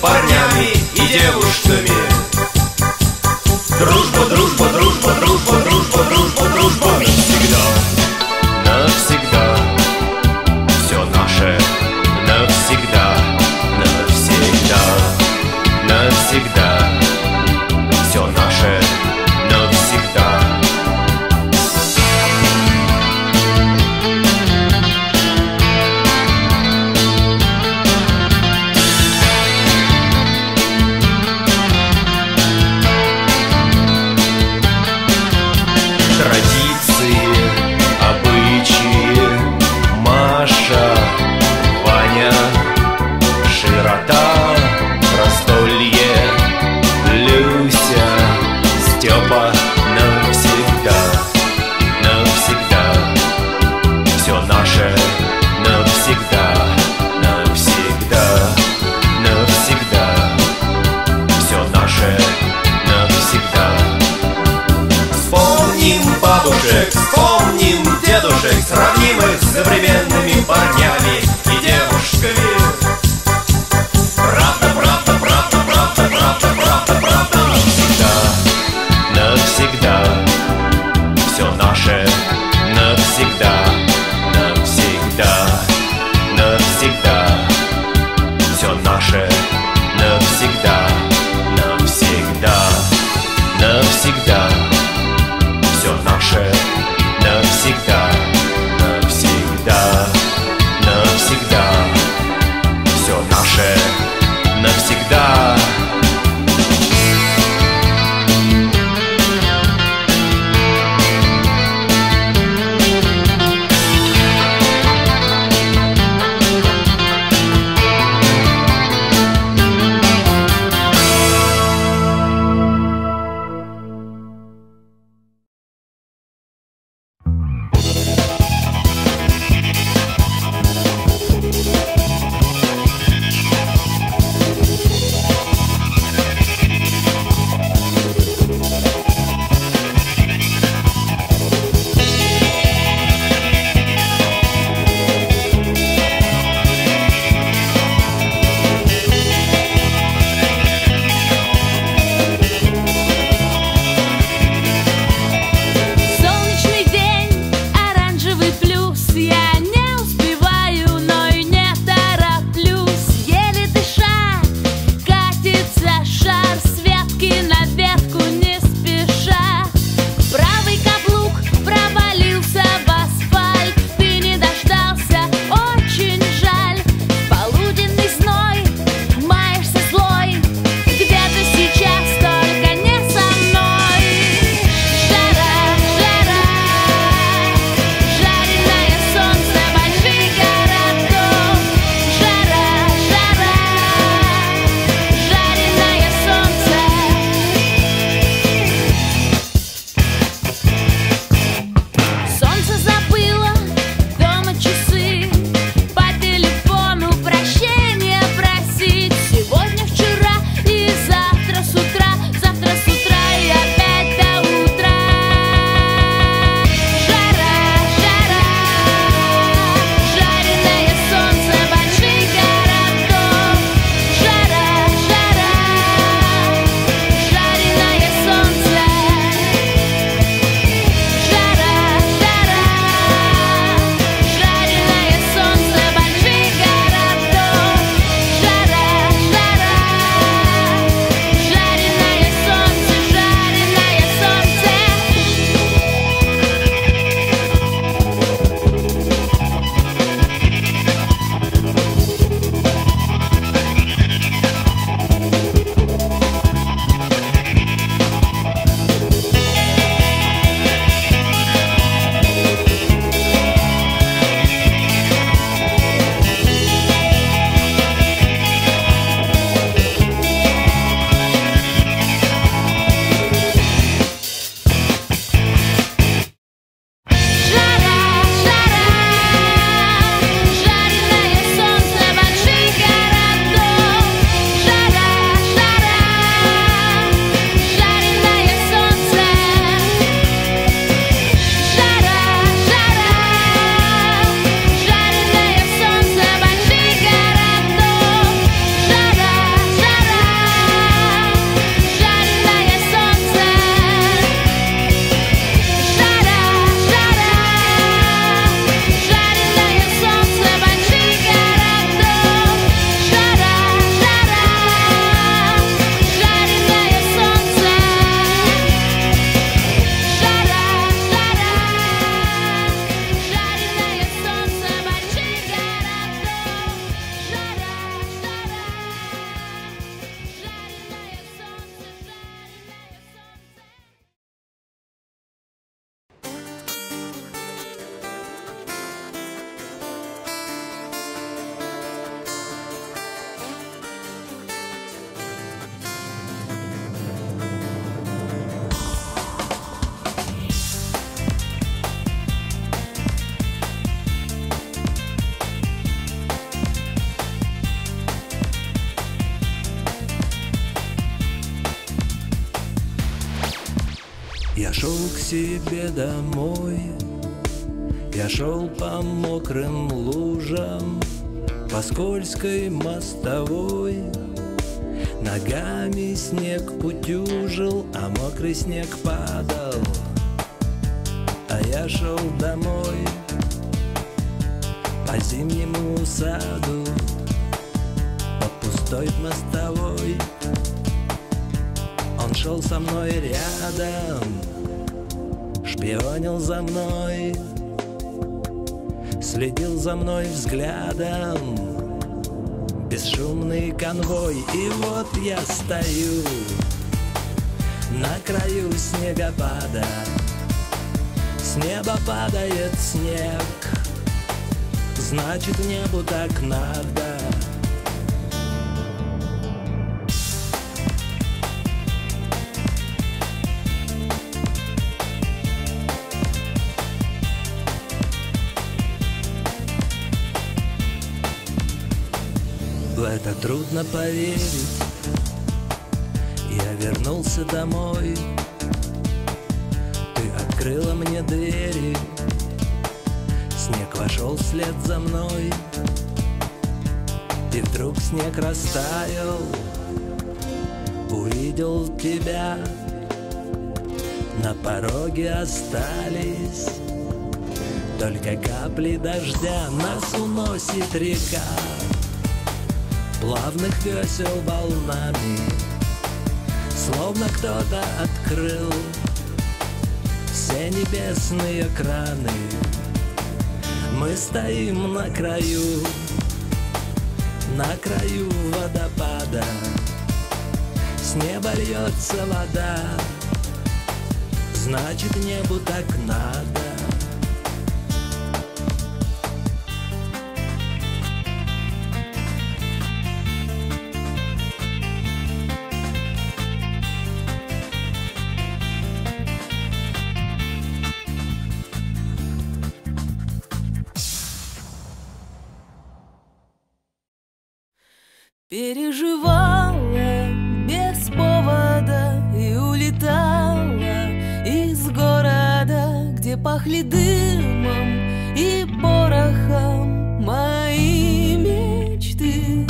парнями и девушками. Дружба, дружба, дружба, дружба, дружба, дружба, дружба.
Навсегда, навсегда, все наше навсегда, навсегда, навсегда, все наше навсегда. Традиции, обычаи, Маша, Ваня, широта, раздолье, Люся, Степа, навсегда, навсегда, все наше навсегда, навсегда, навсегда, все наше навсегда.
Вспомним бабушек, вспомним дедушек, сравним их с современными парнями и девушками. Правда, правда, правда, правда, правда, правда, правда.
Навсегда, навсегда, все наше навсегда, навсегда, навсегда, все наше навсегда, навсегда, навсегда, все наше навсегда, навсегда.
шел к себе домой, я шел по мокрым лужам, по скользкой мостовой. Ногами снег утюжил, а мокрый снег падал. А я шел домой по зимнему саду, по пустой мостовой. Он шел со мной рядом, шпионил за мной, следил за мной взглядом. Бесшумный конвой, и вот я стою на краю снегопада. С неба падает снег, значит, небу так надо. В это трудно поверить. Я вернулся домой, ты открыла мне двери, снег вошел вслед за мной. И вдруг снег растаял, увидел тебя, на пороге остались только капли дождя. Нас уносит река плавных весел волнами, словно кто-то открыл все небесные краны. Мы стоим на краю водопада, с неба льется вода, значит, небу так надо.
Переживала без повода и улетала из города, где пахли дымом и порохом мои мечты.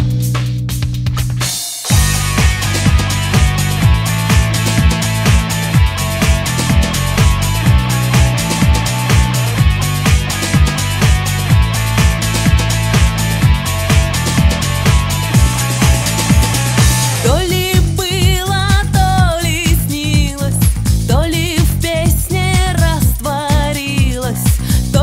То ли было, то ли снилось, то ли в песне растворилось,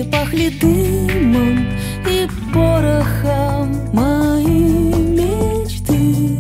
пахли дымом и порохом мои мечты.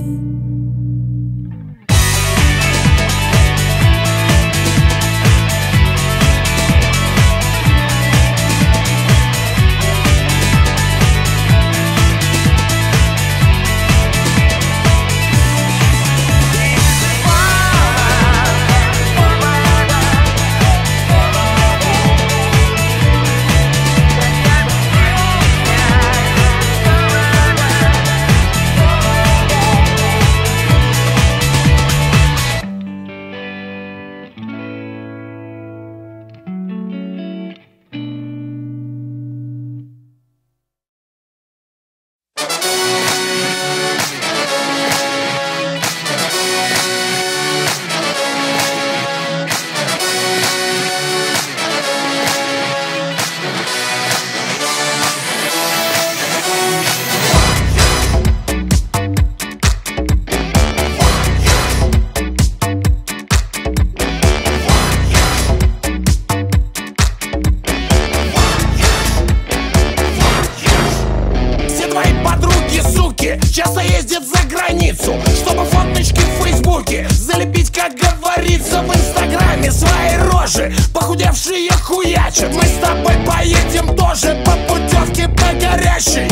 Часто ездят за границу, чтобы фоточки в Фейсбуке залепить, как говорится, в Инстаграме свои рожи. Похудевшие хуячат. Мы с тобой поедем тоже по путевке по горящей.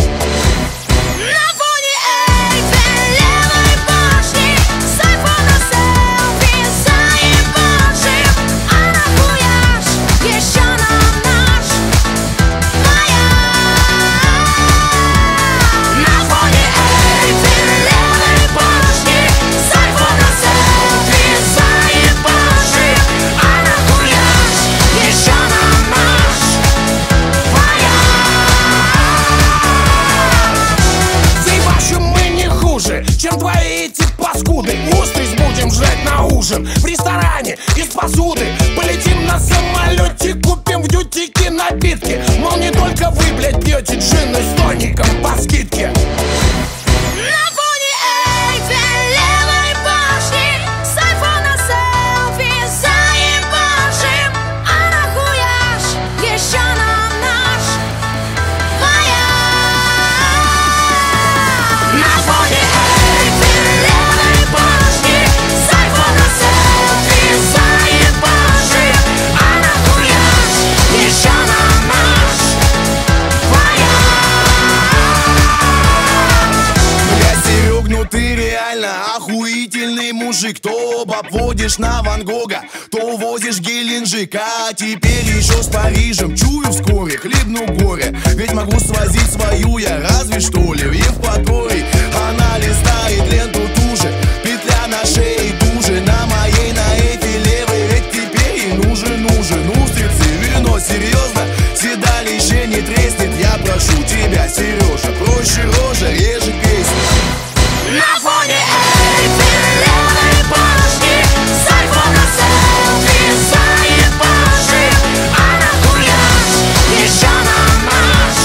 Чем твои эти паскуды? Устриц будем жрать на ужин в ресторане из посуды. Полетим на самолете, купим в дьютике напитки. Мол, не только вы, блядь, пьете джин с тоником по скидке.
Охуительный мужик, то обводишь на Ван Гога, то возишь Геленджик, а теперь еще с Парижем. Чую вскоре, хлебну горе, ведь могу свозить свою я разве что ли в Евпаторий. Она листает ленту ту же, петля на шее туже, на моей, на этой левой, ведь теперь ей нужен устрицы, вино, серьезно, седалище не треснет, я прошу тебя, Сережа, проще рожа, реже песня.
На фоне Эйфелевой башни с айфона селфи заебаши. А нахуя еще на наш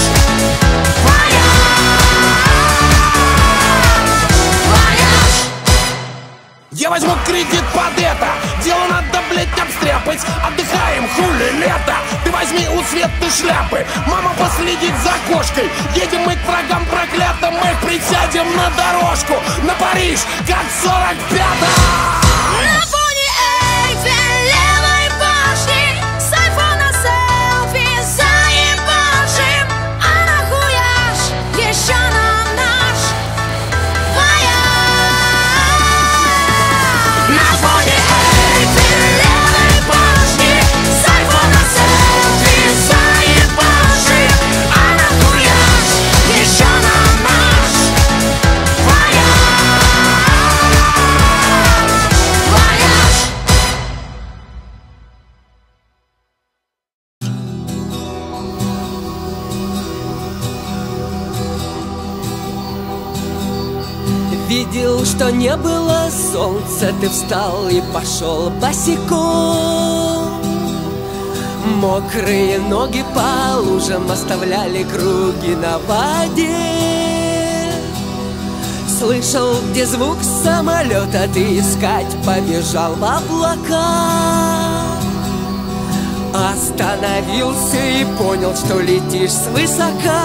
вояж?
Я возьму кредит под это, дело надо, блять, обстряпать. Отдыхаем, хули лето, ты возьми у Светы шляпы. Мама последит за кошкой, едем мы к врагам проклятым. Мы присядем на дорожку, на Париж, как 45-м.
На фоне Эйфелевой башни с айфона селфи заебашим. А нахуя ж еще нам наш вояж? На фоне Эйфелевой башни с айфона селфи заебашим. А нахуя ж еще нам наш вояж?
Видел, что не было солнца, ты встал и пошел босиком. Мокрые ноги по лужам оставляли круги на воде. Слышал, где звук самолета, ты искать побежал в облака. Остановился и понял, что летишь свысока.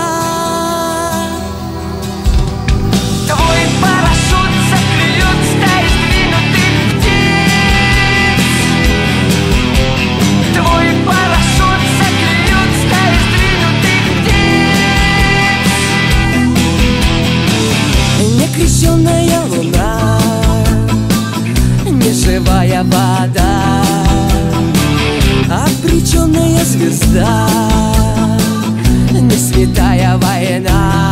Твой парашют заклюет стаи сдвинутых птиц. Твой парашют заклюет стаи сдвинутых птиц. Некрещенная луна, неживая вода, обреченная звезда, не святая война.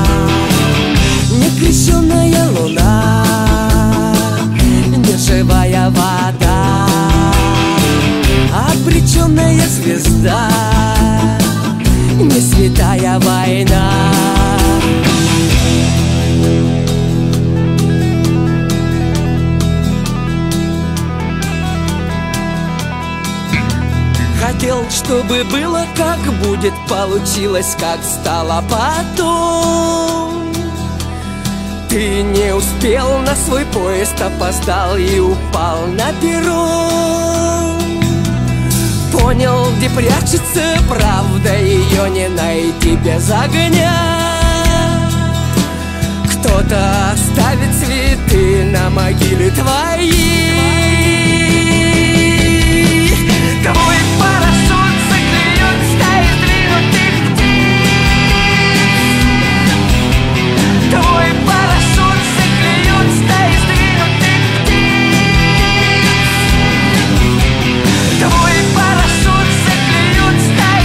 Некрещенная луна, неживая вода, обреченная звезда, не святая война. Хотел, чтобы было как будет, получилось как стало потом. Ты не успел на свой поезд, опоздал и упал на перрон. Понял, где прячется правда, ее не найти без огня. Кто-то оставит цветы на могиле твоей. Твой парашют заклюет стаи сдвинутых птиц. Твой парашют заклюет стаи сдвинутых птиц. Твой парашют заклюет стаи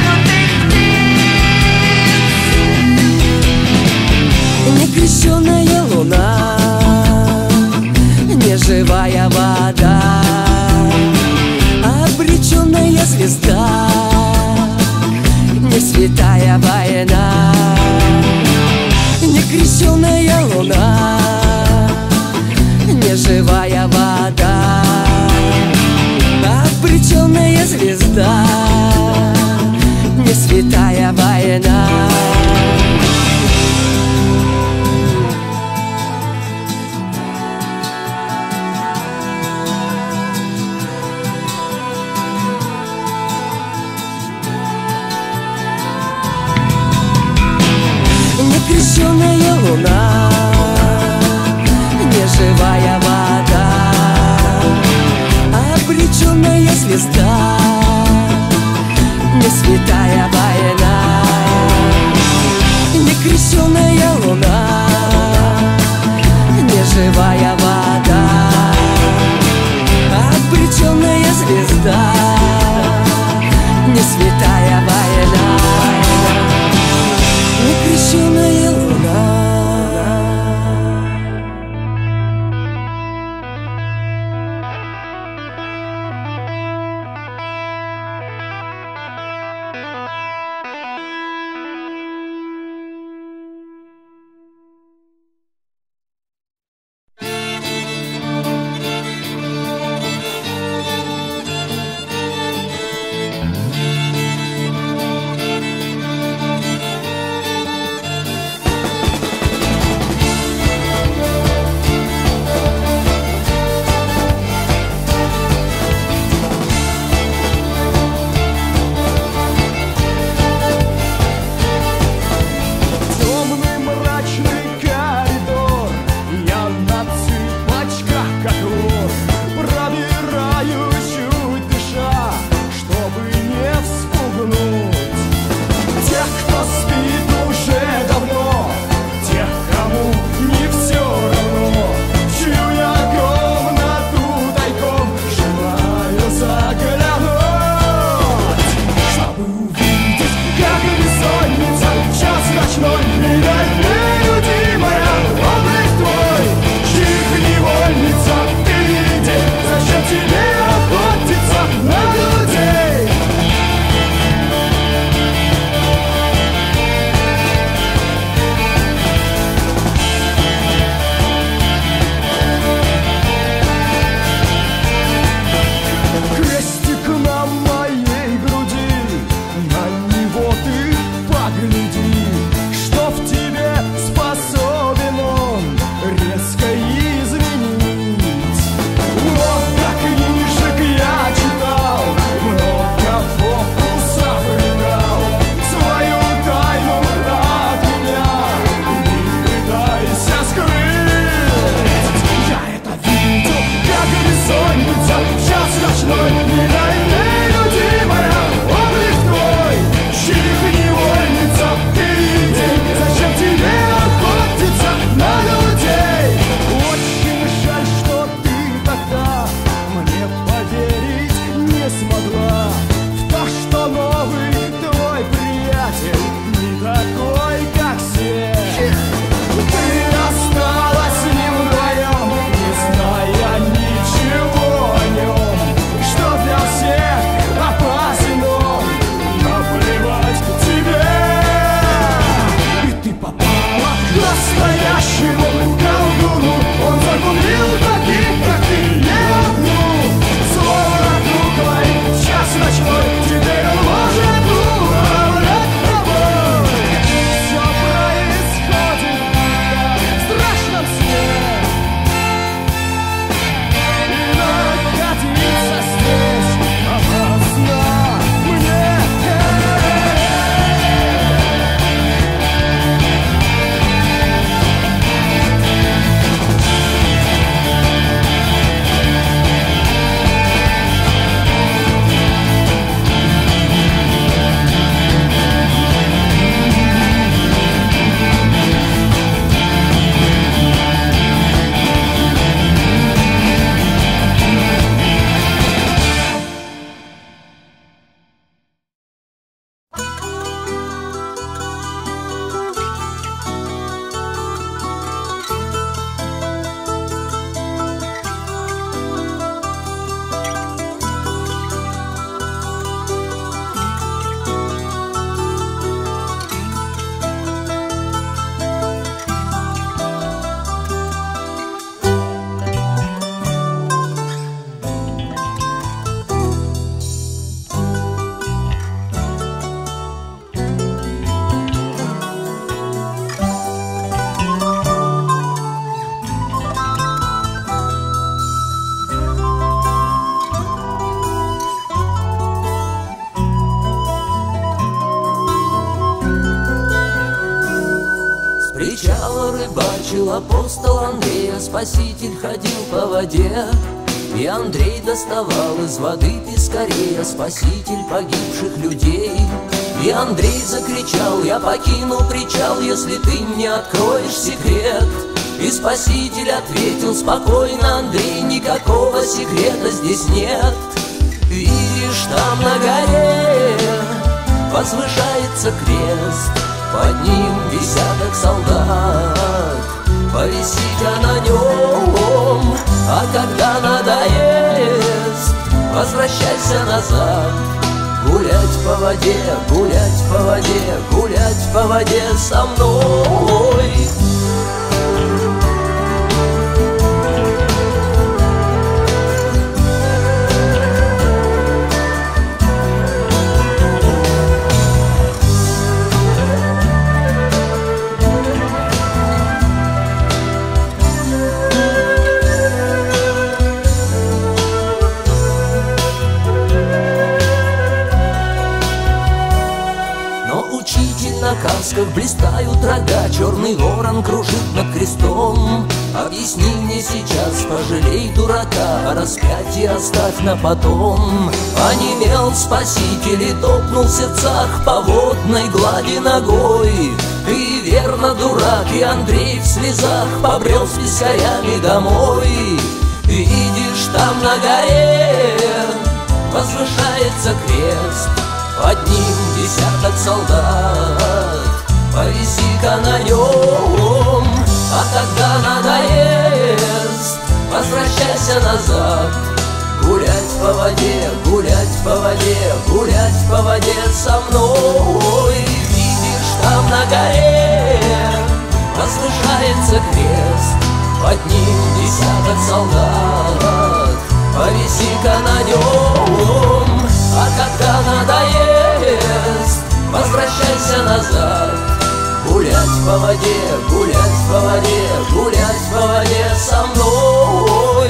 сдвинутых птиц. Некрещенная луна, неживая вода, обреченная звезда, не святая война. Некрещенная луна, неживая вода, обреченная звезда, не святая война. Некрещенная луна, неживая вода, обреченная звезда, не святая война. Некрещенная луна, неживая вода, обреченная звезда, не святая война. Некрещенная луна.
рыбачил апостол Андрей, а Спаситель ходил по воде. И Андрей доставал из воды пескарей, а Спаситель погибших людей. И Андрей закричал: я покину причал, если ты мне откроешь секрет. И Спаситель ответил спокойно: Андрей, никакого секрета здесь нет. Видишь, там на горе возвышается крест, под ним десяток солдат, повиси-ка на нем, а когда надоест, возвращайся назад. Гулять по воде, гулять по воде, гулять по воде со мной. На касках блистают рога, черный ворон кружит над крестом. Объясни мне сейчас, пожалей дурака, а распятие оставь на потом. Онемел Спаситель и топнул в сердцах по водной глади ногой. И верно, дурак, и Андрей в слезах побрел с пескарями домой. Видишь, там на горе возвышается крест, под ним десяток солдат, повиси-ка на нем, а когда надоест, возвращайся назад. Гулять по воде, гулять по воде, гулять по воде со мной. Видишь, там на горе возвышается крест, под ним десяток солдат, повиси-ка на нем, а когда надоест, возвращайся назад. Гулять по воде, гулять по воде, гулять по воде со мной.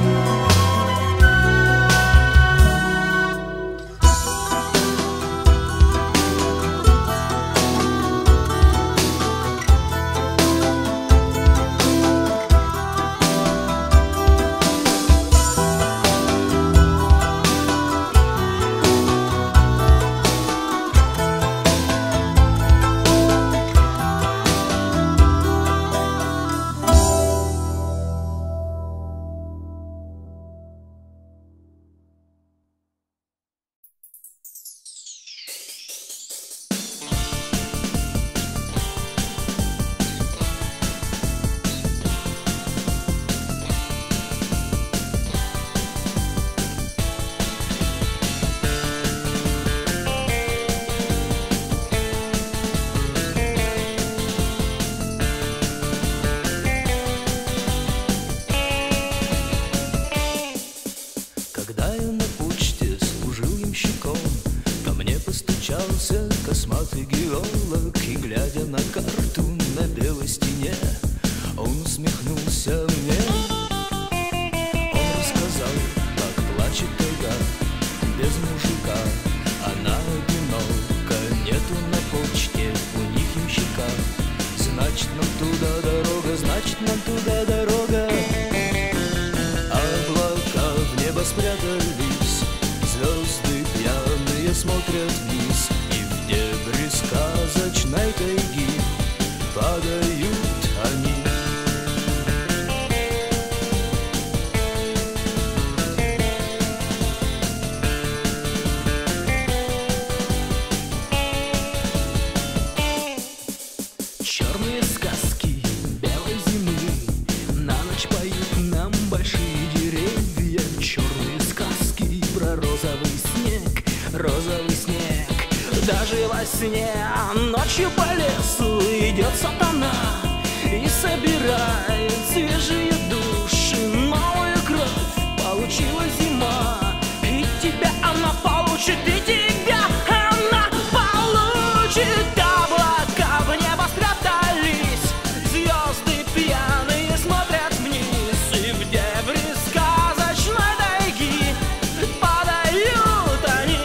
Косматый геолог, и глядя на карту на белой стене, он усмехнулся мне. Он рассказал, как плачет тайга без мужика. Она одинока, нету на почте у них ямщика. Значит, нам туда дорога, значит, нам туда дорога. Облака в небо спрятались, звезды пьяные смотрят вниз. Дебри сказочной тайги падают они.
Черные сказки белой зимы на ночь поют нам большие деревья. Черные сказки про розовый снег, розовый снег. Даже во сне ночью по лесу идет сатана и собирает свежие души, новую кровь получила зима. И тебя она получит, и тебя она получит. Облака в небо спрятались, звезды пьяные смотрят вниз, и в дебри сказочной тайги падают они.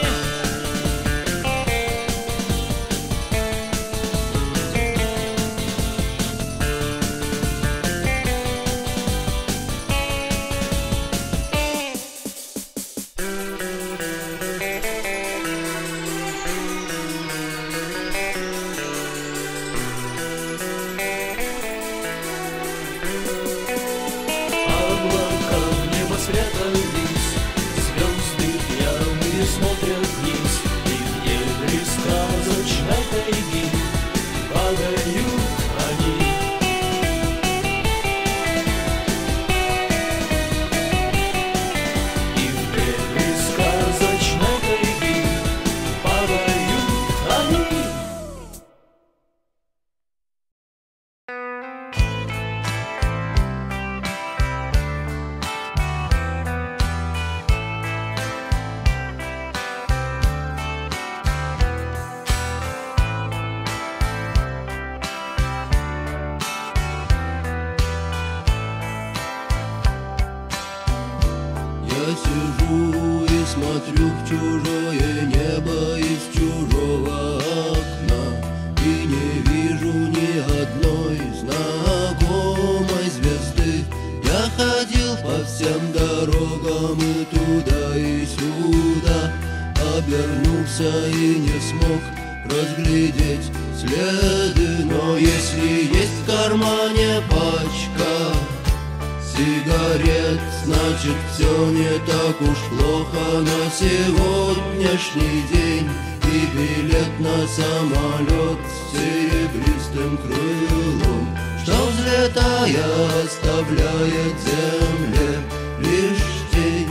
разглядеть следы. Но если есть в кармане пачка сигарет, значит все не так уж плохо на сегодняшний день. И билет на самолет с серебристым крылом, что взлетая оставляет земле лишь тень.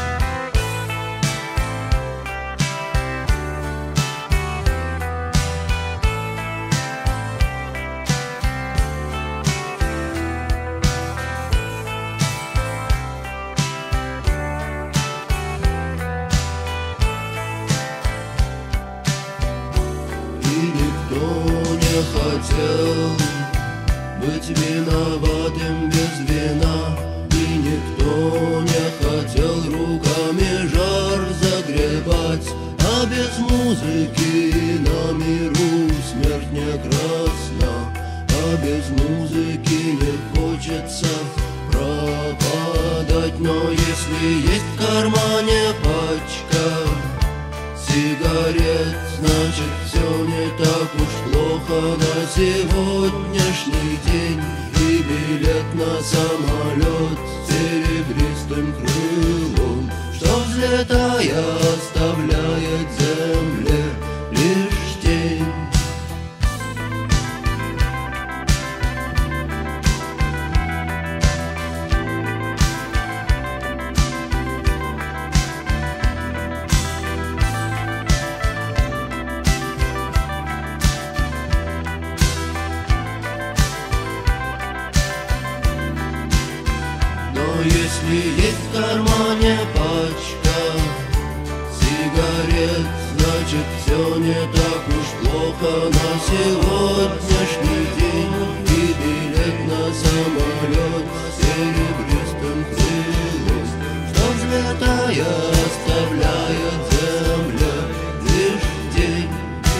Хотел быть виноватым без вина, и никто не хотел руками жар загребать. А без музыки на миру смерть не красна, а без музыки не хочется пропадать. Но если есть в кармане пачка сигарет, значит все не так уж плохо на сегодняшний день. И билет на самолет с серебристым крылом, что взлетая оставляет земле лишь тень. Если есть в кармане пачка сигарет, значит все не так уж плохо на сегодняшний день. И билет на самолет с серебристым крылом, что взлетая оставляет земле лишь тень.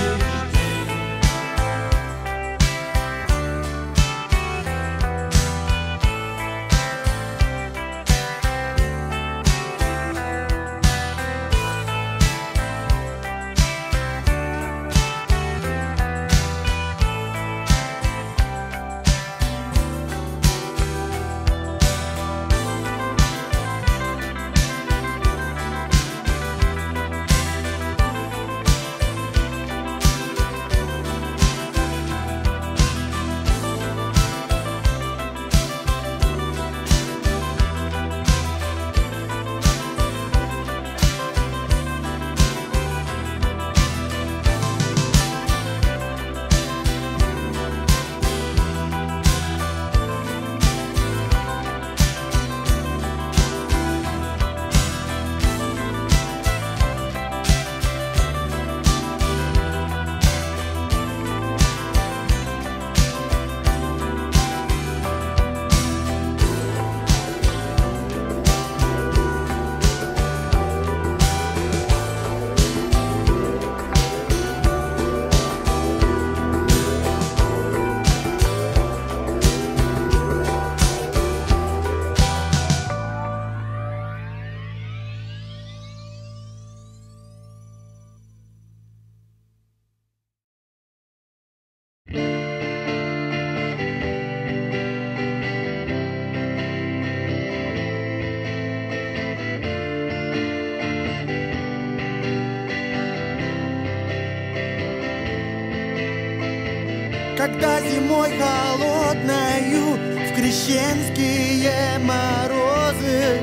Когда зимой холодною в крещенские морозы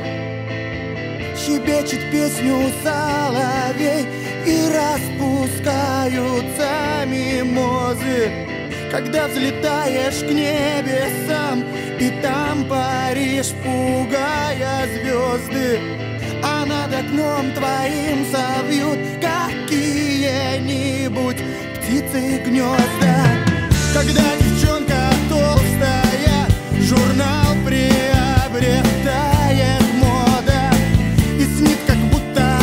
щебечет песню соловей и распускаются мимозы. Когда взлетаешь к небесам и там паришь, пугая звезды, а над окном твоим совьют какие-нибудь птицы гнезда. Когда девчонка толстая журнал приобретает мода, и снит, как будто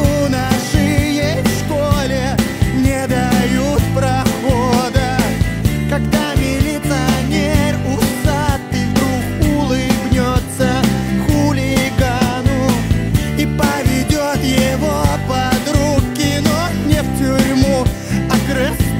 юноши в школе не дают прохода. Когда милиционер усатый вдруг улыбнется хулигану и поведет его под руки, но не в тюрьму, а к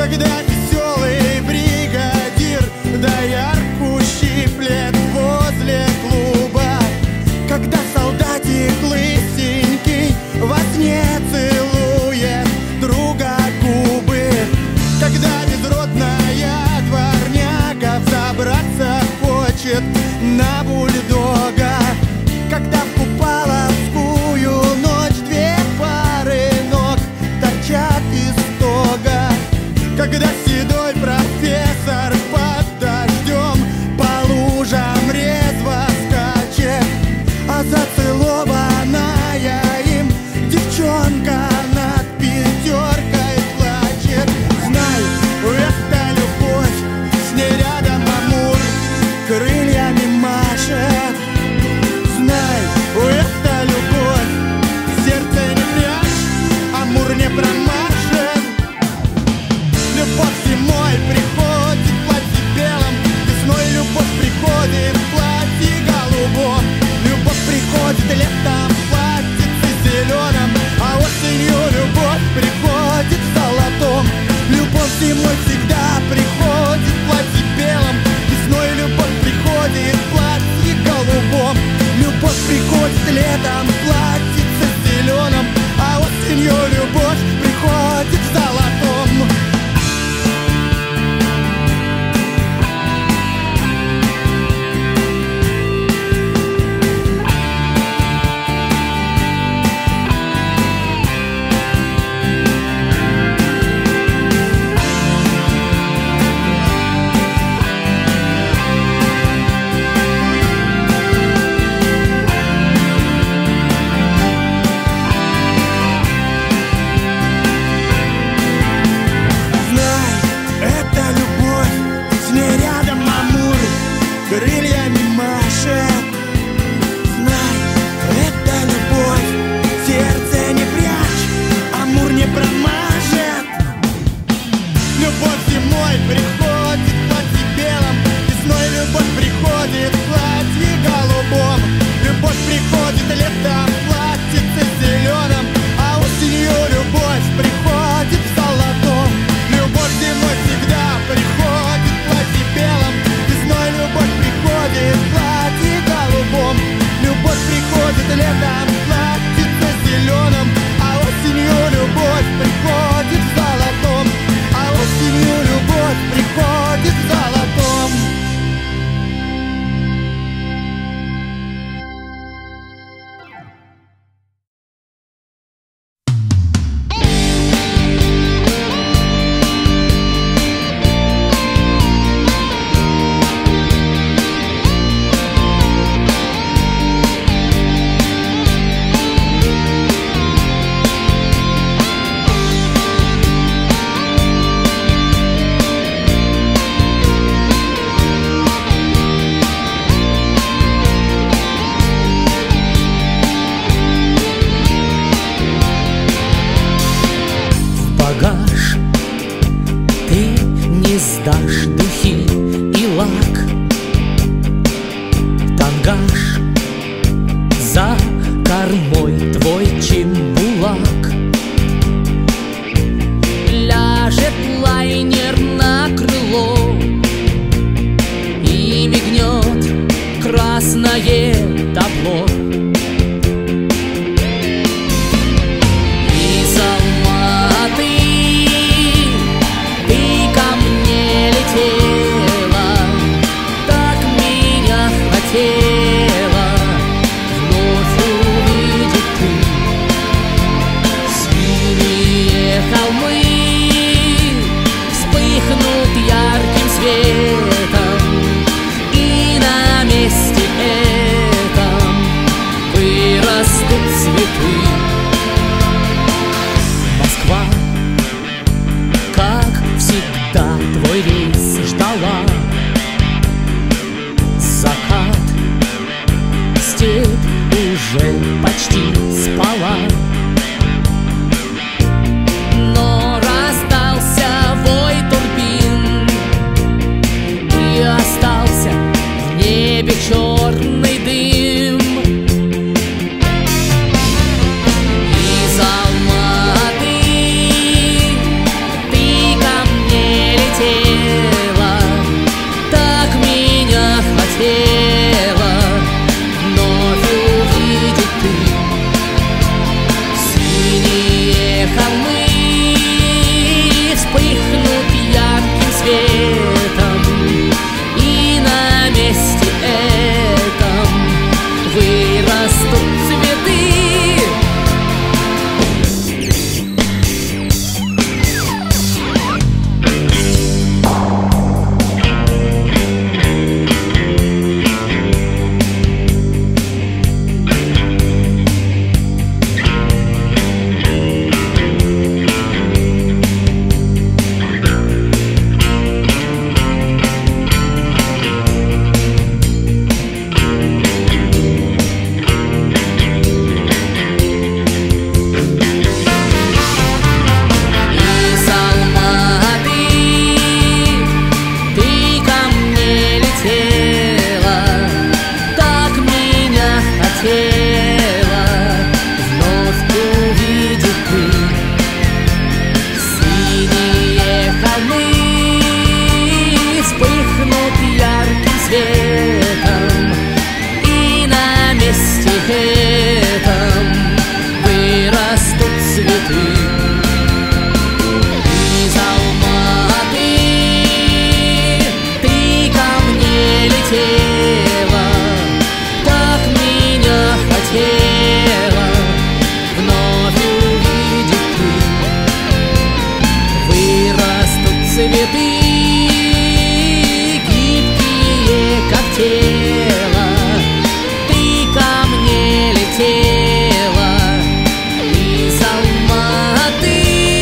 когда веселый бригадир доярку щиплет возле клуба, когда солдатик лысенький во сне целует друга губы, когда безродная дворняга взобраться хочет на бульдога, когда в купаловскую ночь две пары ног торчат из тога, когда седой профессор под дождем по лужам резво скачет, а зацелованная им девчонка над пятеркой плачет. Знай, это любовь, с ней рядом Амур крыльями машет. Знай, это любовь, сердце не прячь, Амур не промашет. Любовь зимой приходит в платье белом, весной любовь приходит в платье голубом, любовь приходит летом в платьице зеленом, а осенью любовь приходит в золотом. Любовь зимой всегда приходит в платье белом, весной любовь приходит в платье голубом, любовь приходит летом в платьице зеленом, а осенью любовь приходит в золотом. Крыльями машет. Знай, это любовь, сердце не прячь, Амур не промажет. Любовь зимой приходит в платье белом, весной любовь приходит в платье голубом, любовь приходит летом в платьице зеленом, а осенью любовь приходит в золотом. Любовь зимой всегда приходит в платье белом, весной любовь приходит в платье голубом, любовь приходит летом в платьице зеленом, а осенью любовь приходит в золотом, а осенью любовь приходит в золотом.
Сдашь духи и лак, тангаж, за кормой твой чембулак. Ляжет лайнер на крыло и мигнет красное табло. Из Алматы ты ко мне летела, так меня хотела.
цветы, гибкие, как тело. Ты ко мне летела из Алматы.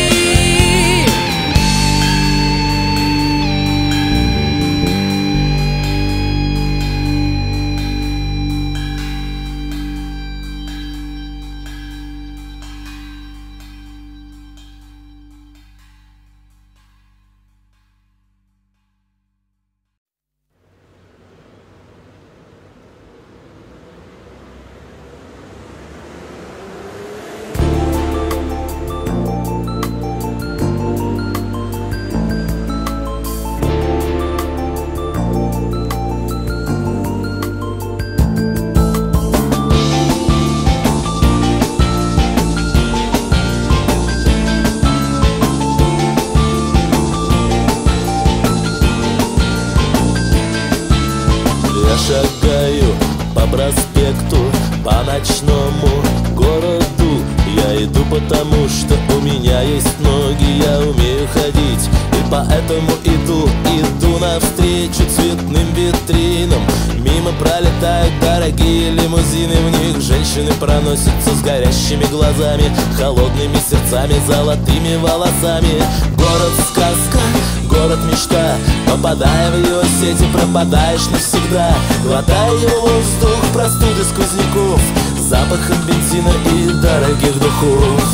Я шагаю по проспекту, по ночному городу. Я иду потому, что у меня есть ноги, я умею ходить. И поэтому иду навстречу цветным витринам. Мимо пролетают дорогие лимузины, в них женщины проносятся с горящими глазами, холодными сердцами, золотыми волосами. Город-сказка, город-мечта, попадая в его сети, пропадаешь навсегда. Глотая воздух простуды сквозняков, запахом бензина и дорогих духов.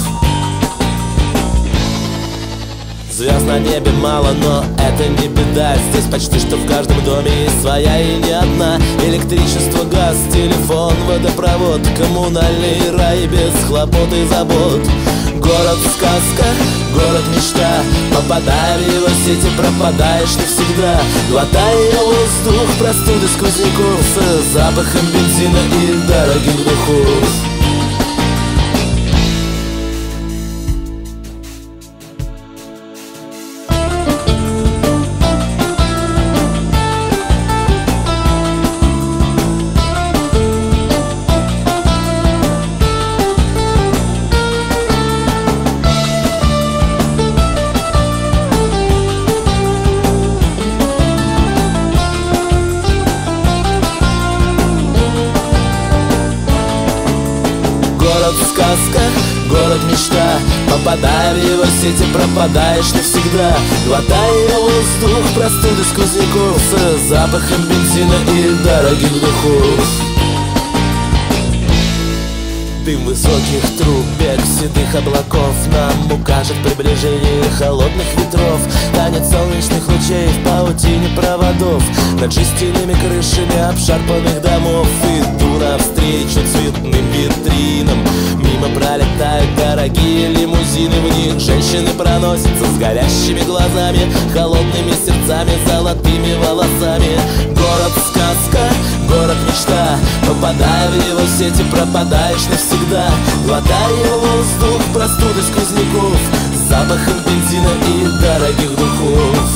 Звезд на небе мало, но это не беда. Здесь почти что в каждом доме есть своя и не одна. Электричество, газ, телефон, водопровод, коммунальный рай без хлопот и забот. Город-сказка, город-мечта, попадая в его сети, пропадаешь навсегда. Глотая воздух простуды сквозняков, с запахом бензина и дорогих духов. Город-сказка, город-мечта, попадая в его сети, пропадаешь навсегда. Глотая воздух простуды сквозняков, с запахом бензина и дорогих духов. Дым высоких труб, бег седых облаков нам укажет приближение холодных ветров. Танец солнечных лучей в паутине проводов, над жестяными крышами обшарпанных домов. Иду навстречу цветным витринам, мимо пролетают дорогие лимузины, в них женщины проносятся с горящими глазами, холодными сердцами, золотыми волосами. Город-сказка, город-мечта, попадая в его сети, пропадаешь навсегда. Глотая воздух простуды сквозняков, с запахом бензина и дорогих духов.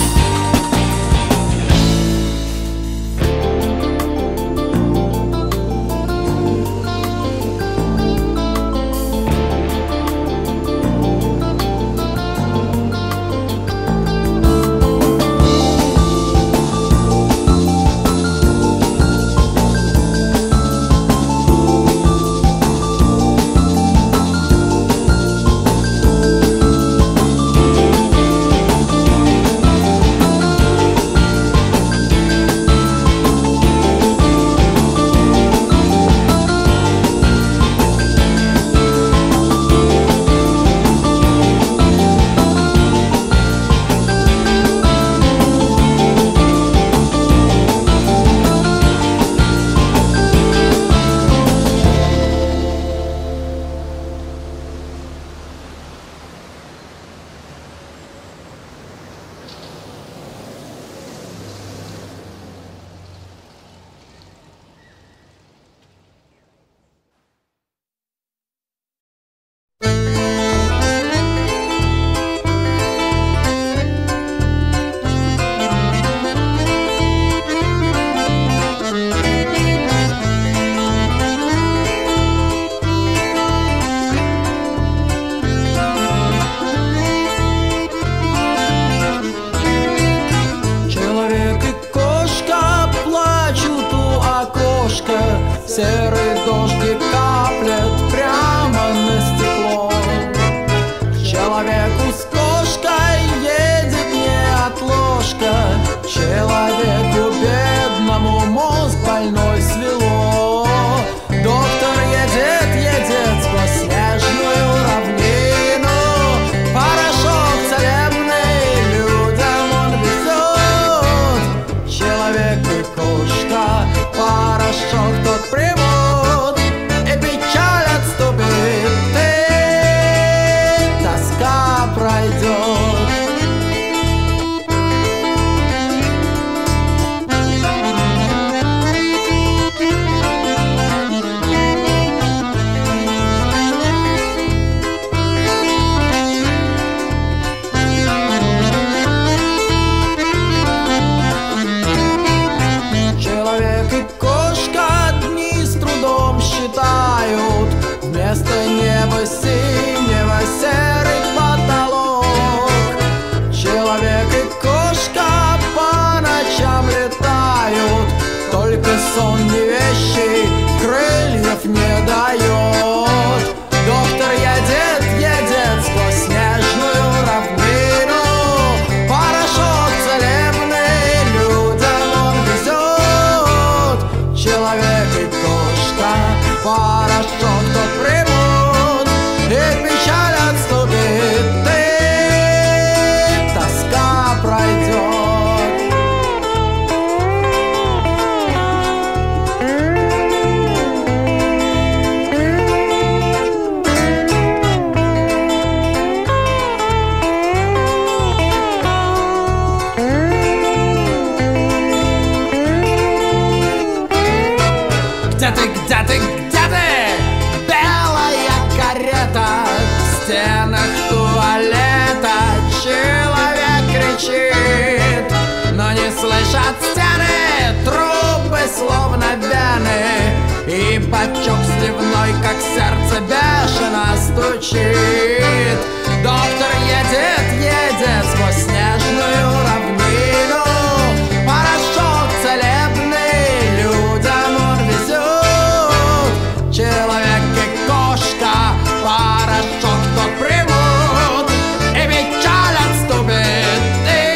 бачок сливной, как сердце бешено стучит. Доктор едет сквозь снежную равнину. Порошок целебный людям он везет. Человек и кошка порошок тот примут, и печаль отступит,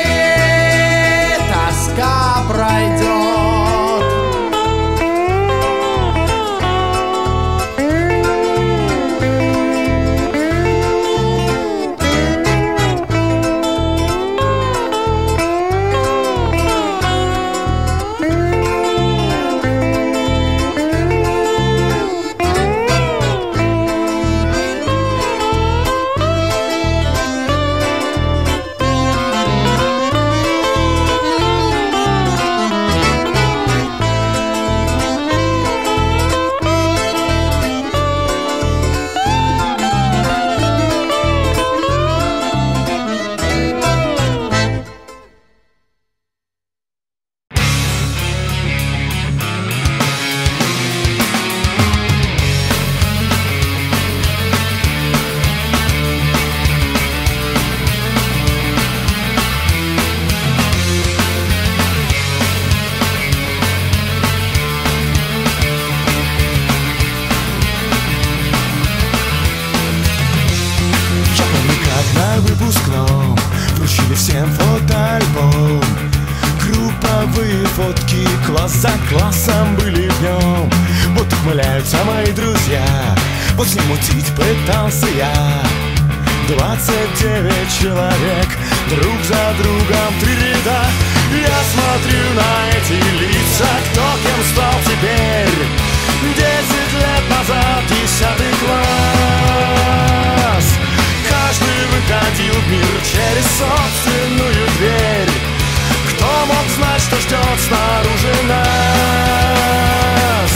и тоска пройдет.
всем фотоальбом. Групповые фотки класс за классом были днем. Вот ухмыляются мои друзья, вот мутить пытался я. 29 человек, друг за другом 3 ряда. Я смотрю на эти лица, кто кем стал теперь. 10 лет назад 10 класс. Каждый выходил в мир через собственную дверь. Кто мог знать, что ждет снаружи нас?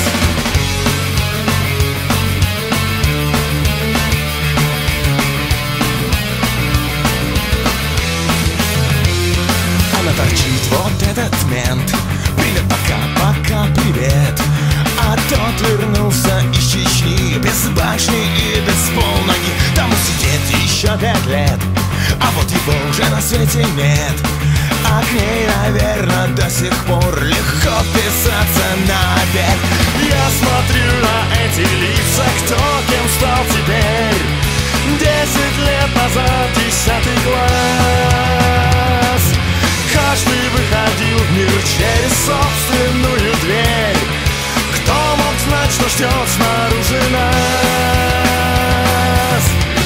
Она торчит, вот этот мент. Привет, пока, пока, привет. А тот вернулся из Чечни, без башни и без полноги. Там сидит еще 5 лет, а вот его уже на свете нет. А к ней, наверное, до сих пор легко вписаться на обед. Я смотрю на эти лица, кто кем стал теперь. 10 лет назад 10 класс. Каждый выходил в мир через собственную дверь. Кто мог знать, что ждет снаружи нас?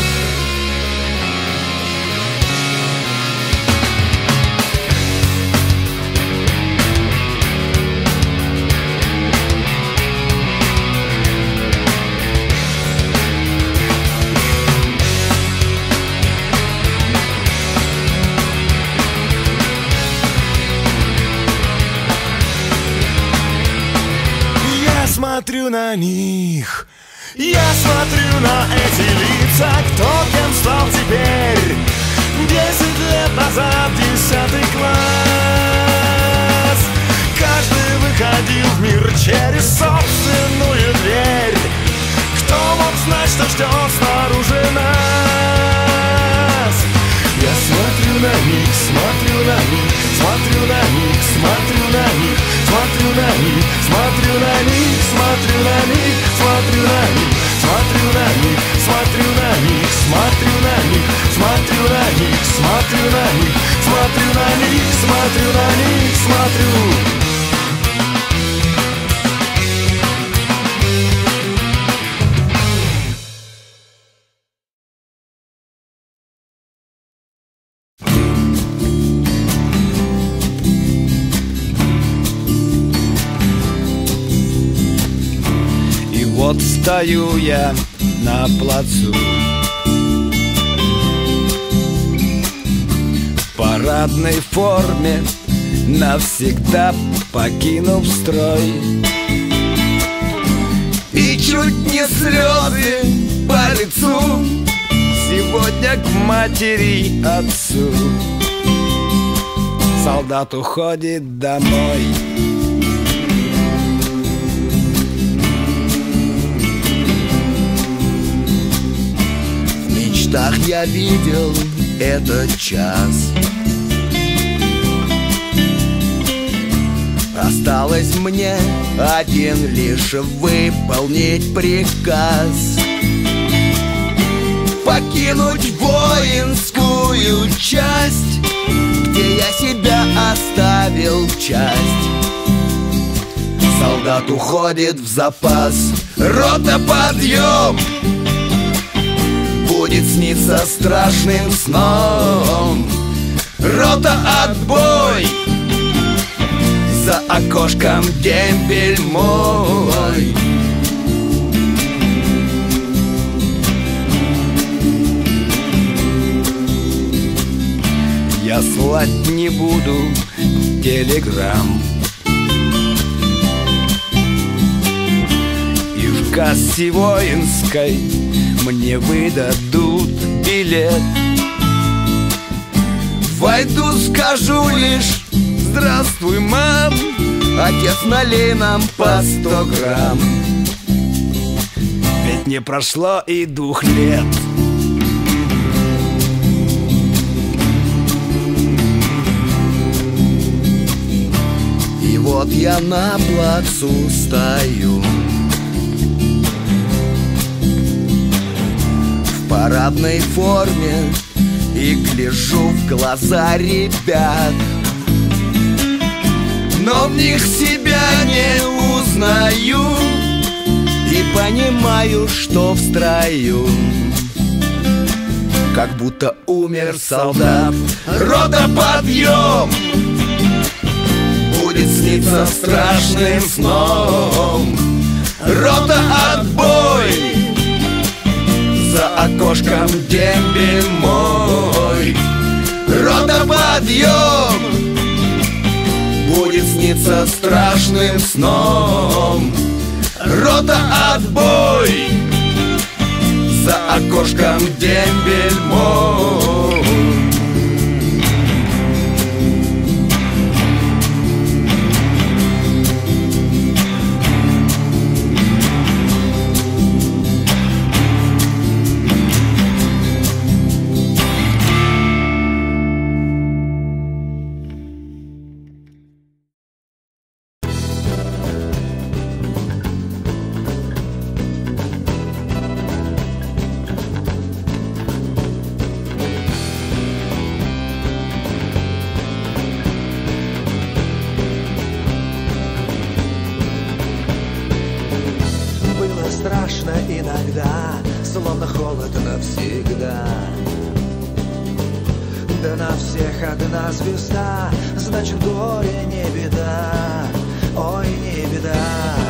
Смотрю на них, я смотрю на эти лица, кто кем стал теперь. 10 лет назад 10 класс. Каждый выходил в мир через собственную дверь. Кто мог знать, что ждет снаружи нас? Я смотрю на них, смотрю на них, смотрю на них, смотрю на них, смотрю на них, смотрю на них, смотрю на них, смотрю на них, смотрю на них, смотрю на них, смотрю на них, смотрю на них, смотрю на них, смотрю на них, смотрю на них, смотрю.
Вот стою я на плацу, в парадной форме, навсегда покинув строй. И чуть не слезы по лицу сегодня к матери, отцу. Солдат уходит домой. снах я видел этот час. Осталось мне один лишь выполнить приказ: покинуть воинскую часть, где я себя оставил часть. Солдат уходит в запас. Рота, подъем! Будет сниться страшным сном. Рота, отбой! За окошком дембель мой. Я слать не буду телеграмм, и в кассе воинской мне выдадут билет. Войду, скажу лишь: здравствуй, мам, отец, налей нам по 100 грамм. Ведь не прошло и 2 лет. И вот я на плацу стою, в парадной форме, и гляжу в глаза ребят, но в них себя не узнаю и понимаю, что в строю как будто умер солдат. Рота, подъем! Будет сниться страшным сном. Рота, отбой! За окошком дембель мой. Рота, подъем! Будет сниться страшным сном. Рота, отбой! За окошком дембель мой.
Страшно иногда, словно холод навсегда. Да на всех одна звезда, значит горе не беда, ой, не беда.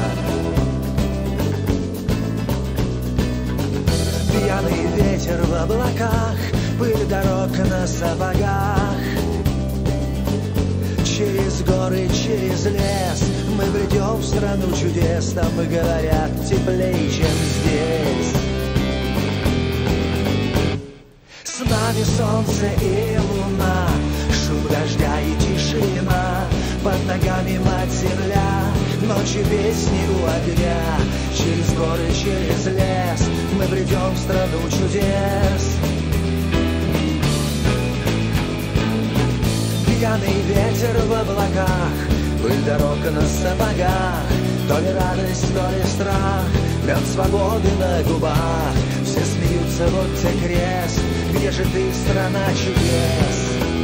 Пьяный ветер в облаках, пыль дорог на сапогах. Через горы, через лес мы бредем в страну чудес. Там, говорят, теплее, чем здесь. С нами солнце и луна, шум дождя и тишина. Под ногами мать земля, ночью песни у огня. Через горы, через лес мы бредем в страну чудес. Пьяный ветер в облаках, пыль дорог на сапогах. То ли радость, то ли страх, мед свободы на губах. Все смеются, вот те крест, где же ты, страна чудес?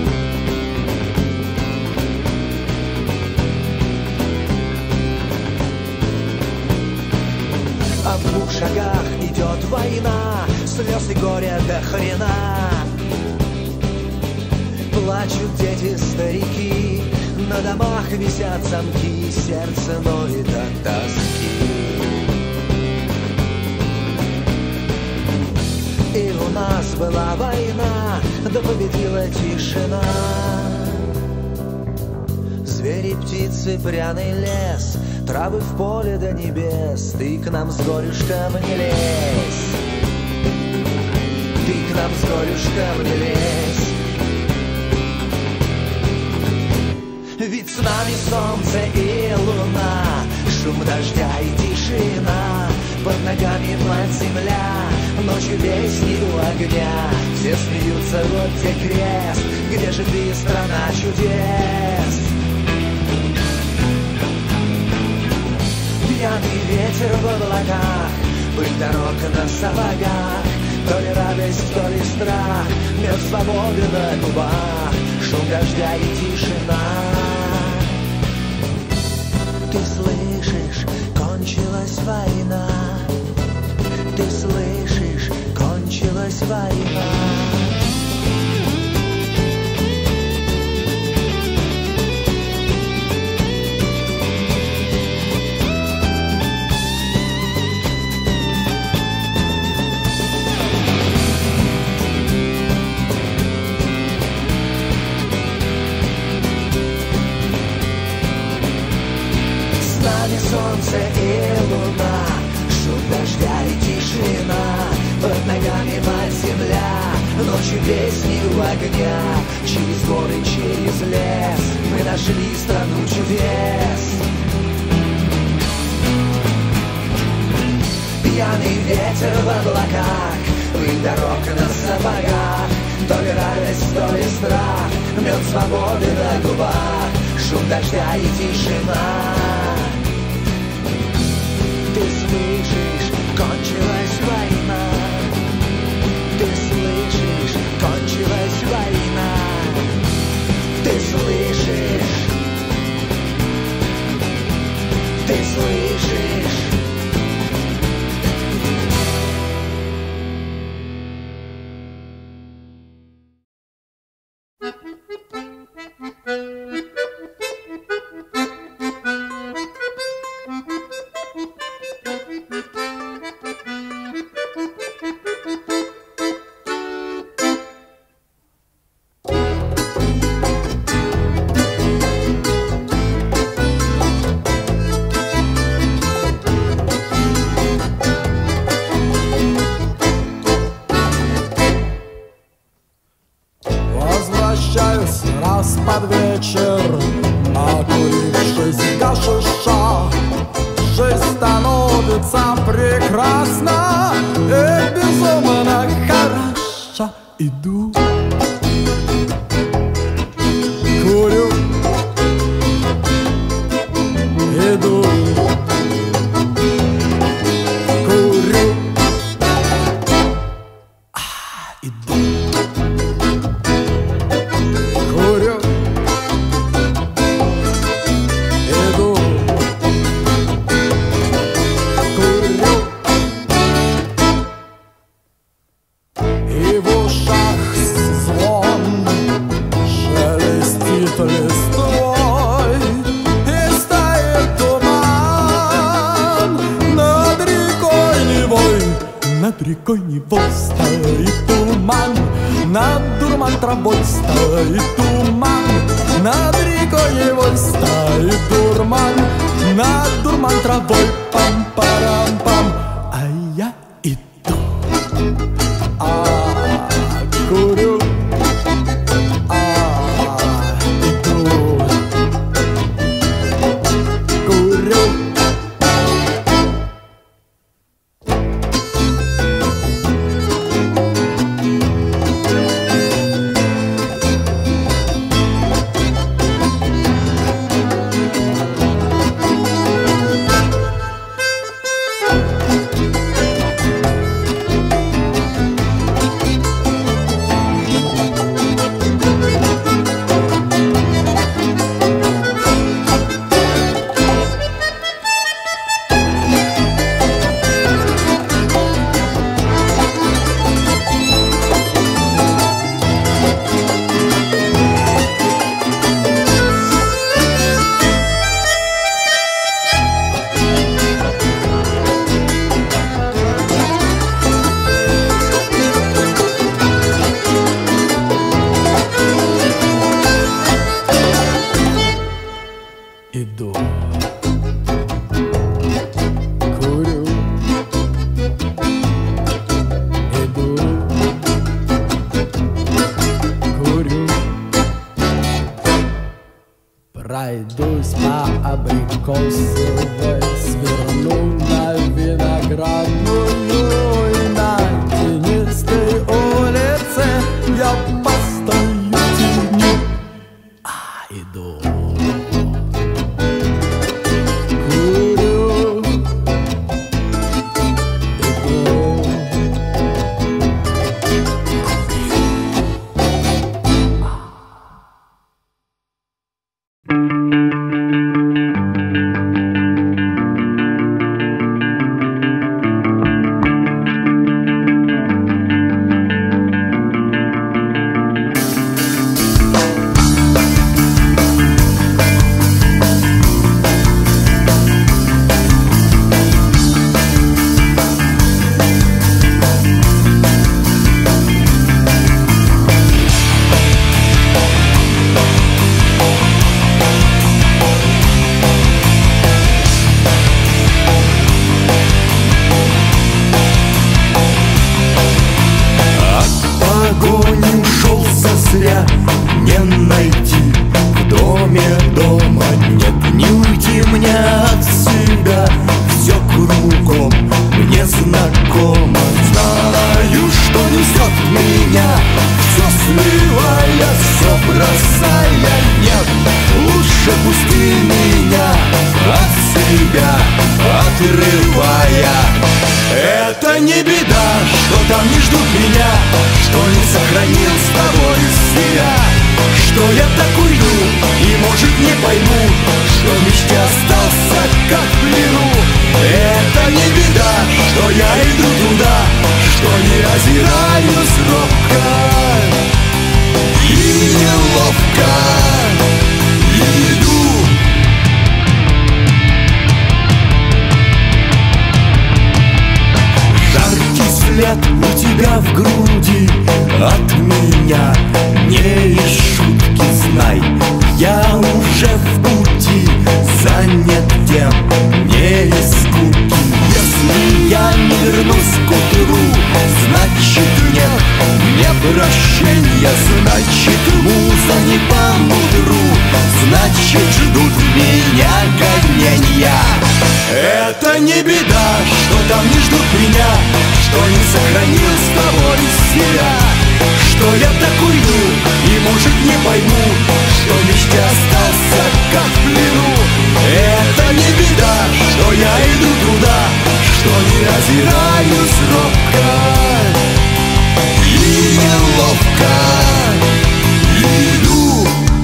А в 2 шагах идет война, слез и горя до хрена. Плачут дети, старики, на домах висят замки, сердце ноет от тоски. И у нас была война, да победила тишина. Звери, птицы, пряный лес, травы в поле до небес. Ты к нам с горюшком не лезь, ты к нам с горюшком не лезь. Ведь с нами солнце и луна, шум дождя и тишина. Под ногами мать земля, Ночью песни у огня, все смеются, вот где крест. Где же ты, страна чудес? Пьяный ветер в облаках, пыль дорог на сапогах. То ли радость, то ли страх, мед свободы на губах, шум дождя и тишина. Ты слышишь, кончилась война. Ты слышишь, кончилась война. Солнце и луна, шум дождя и тишина. Под ногами мать земля, ночью песни у огня. Через горы, через лес мы нашли страну чудес. Пьяный ветер в облаках, пыль дорог на сапогах. То ли радость, то ли страх, мед свободы на губах, шум дождя и тишина. Ты слышишь, кончилась война. Ты слышишь, кончилась война. Ты слышишь, ты слышишь.
Раз под вечер, накурившись гашиша, жизнь становится прекрасна и безумно хороша. Иду, курю, иду, курю, иду. Курю, иду, курю, и в ушах звон шелестит листвой, и стоит туман над рекой Невой. Над рекой Невой стоит туман, над дурман травой стоит туман, над рекой Невой стоит дурман, над дурман травой пам-парам-пам. А я иду, курю, иду, курю. Иду, курю, иду, курю, пройдусь по абрикосовой, сверну на виноградную и найду
не найти в доме дома нет. Не уйти мне от себя, все кругом мне знакомо. Знаю, что несет меня, все сливая, все бросая. Нет, лучше пусти меня от себя, отрывая. Это не беда, что там не ждут меня, что не сохранил с тобой себя, что я так уйду и, может, не пойму, что в мечте остался как в плену. Это не беда, что я иду туда, что не озираюсь робко и неловко иду. Жаркий след у тебя в груди от меня, не из шутки, знай, я уже в пути, занят тем, не из скуки. Если я не вернусь к утру, значит нет мне прощения, значит муза не по мудру, значит ждут меня гонения. Это не беда, что там не ждут меня, что не сохранил с тобой себя, что я так уйду и, может, не пойму, что в мечте остался как в плену. Это не беда, что я иду туда, что не озираюсь робко и неловко иду.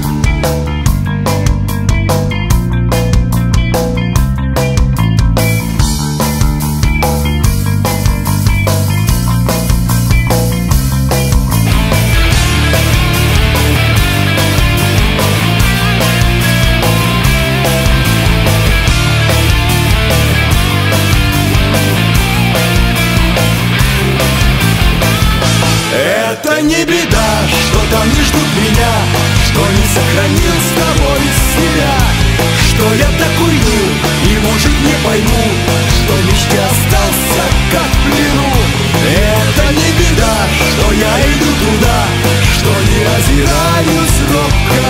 Это не беда, что там не ждут меня, что не сохранил с тобой себя, что я так уйду и, может, не пойму, что в мечте остался как в плену. Это не беда, что я иду туда, что не озираюсь робко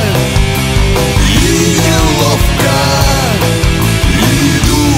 и неловко иду.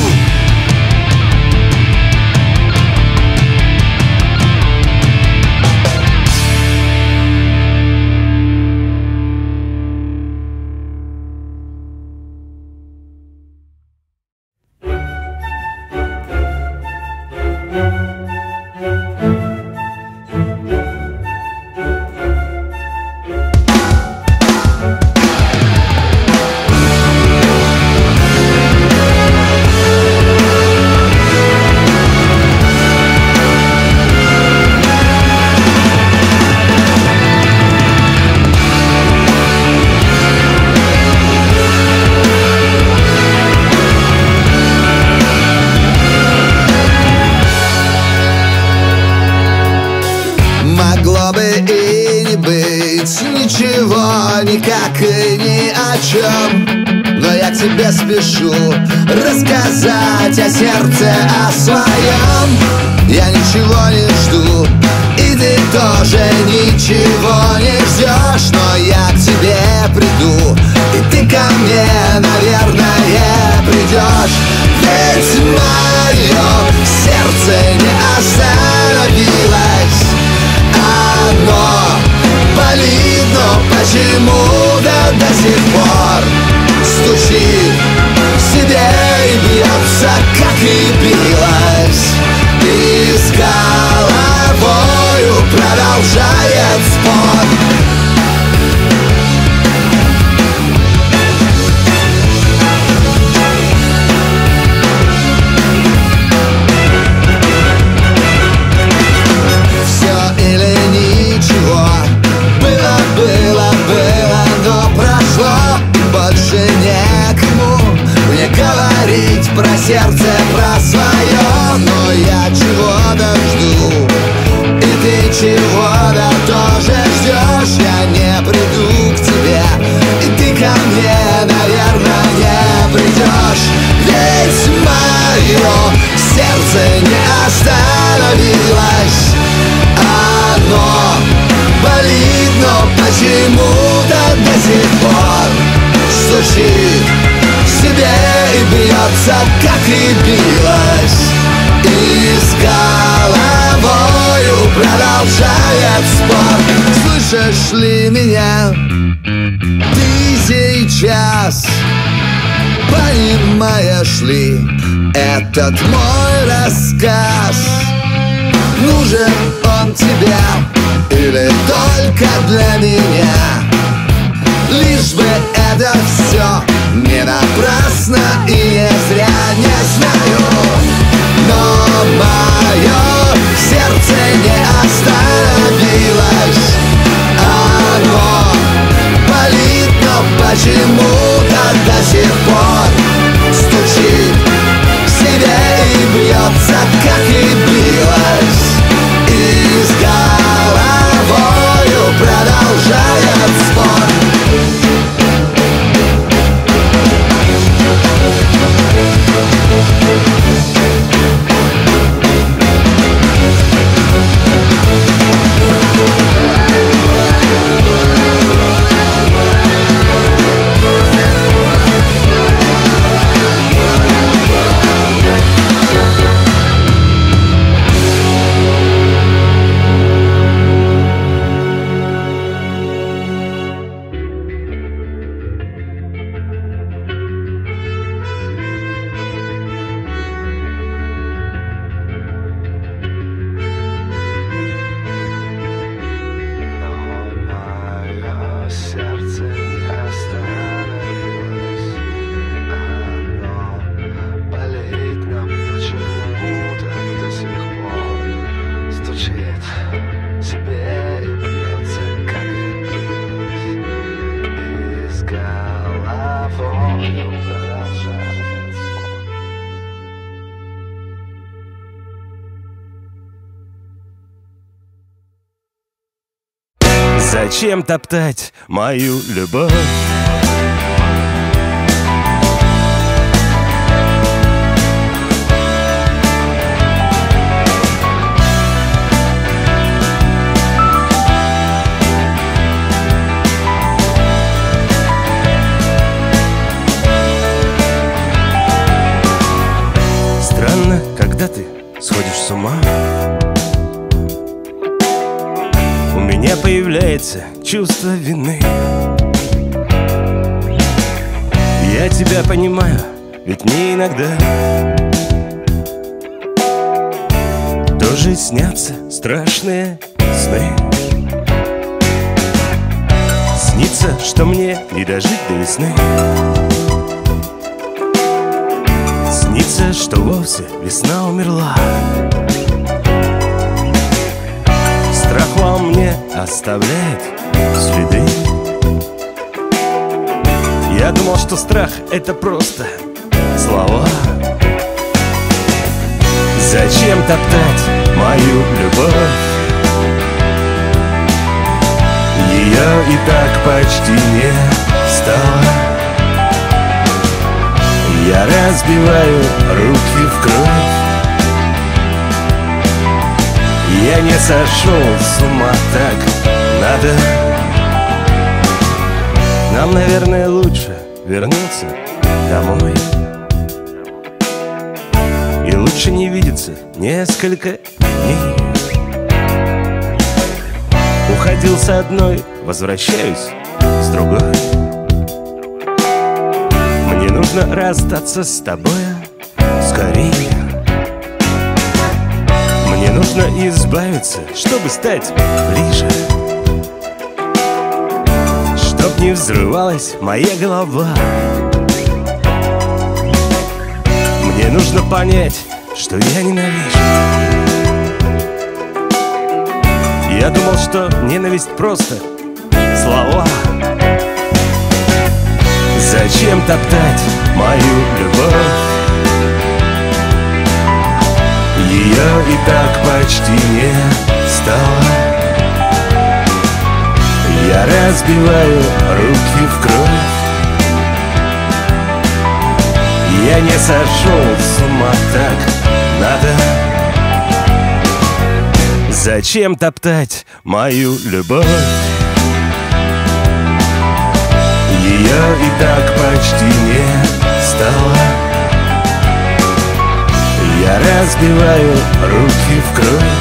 Никак и ни о чем, но я тебе спешу рассказать о сердце, о своем. Я ничего не жду, и ты тоже ничего не ждешь, но я к тебе приду, и ты ко мне, наверное, придешь. Ведь мое сердце не остановилось, оно болит, но почему-то до сих пор стучит в себе и бьется, как и билось, и с головою продолжает спор. Про сердце, про свое, но я чего-то жду, и ты чего-то тоже ждешь. Я не приду к тебе, и ты ко мне, наверное, придешь. Ведь мое сердце не остановилось, оно болит, но почему бьется, как и билась, и с головою продолжает спор. Слышишь ли меня? Ты сейчас понимаешь ли этот мой рассказ? Нужен он тебе или только для меня? Лишь бы это все не напрасно и не зря, не знаю. Но мое сердце не остановилось. Оно болит, но почему-то до сих пор стучит к себе и бьется, как и билось, и с головою продолжает спор.
Зачем топтать мою любовь? Странно, когда ты сходишь с ума, у меня появляется чувство вины. Я тебя понимаю, ведь мне иногда тоже снятся страшные сны. Снится, что мне не дожить до весны. Снится, что вовсе весна умерла. Страх во мне оставляет следы. Я думал, что страх — это просто слова. Зачем топтать мою любовь? Ее и так почти не стало. Я разбиваю руки в кровь. Я не сошел с ума, так надо. Нам, наверное, лучше вернуться домой. И лучше не видеться несколько дней. Уходил с одной, возвращаюсь с другой. Мне нужно расстаться с тобой скорее. Мне нужно избавиться, чтобы стать ближе, чтоб не взрывалась моя голова. Мне нужно понять, что я ненавижу. Я думал, что ненависть просто слова. Зачем топтать мою любовь? Ее и так почти не стало. Я разбиваю руки в кровь. Я не сошел с ума, так надо. Зачем топтать мою любовь? Ее и так почти не стало. Я разбиваю руки в кровь.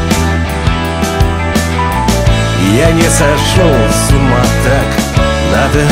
Я не сошел с ума, так надо.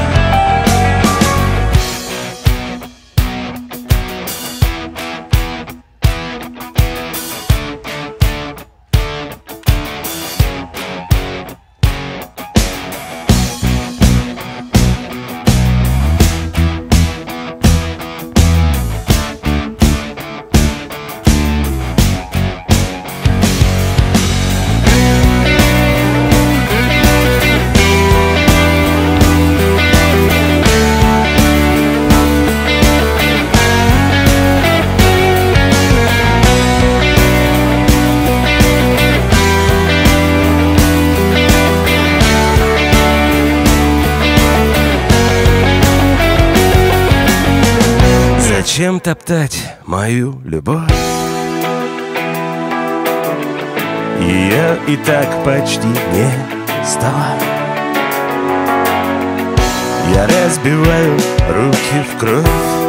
Зачем топтать мою любовь? Ее и так почти не стало. Я разбиваю руки в кровь.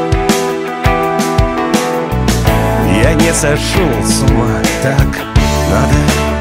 Я не сошел с ума, так надо.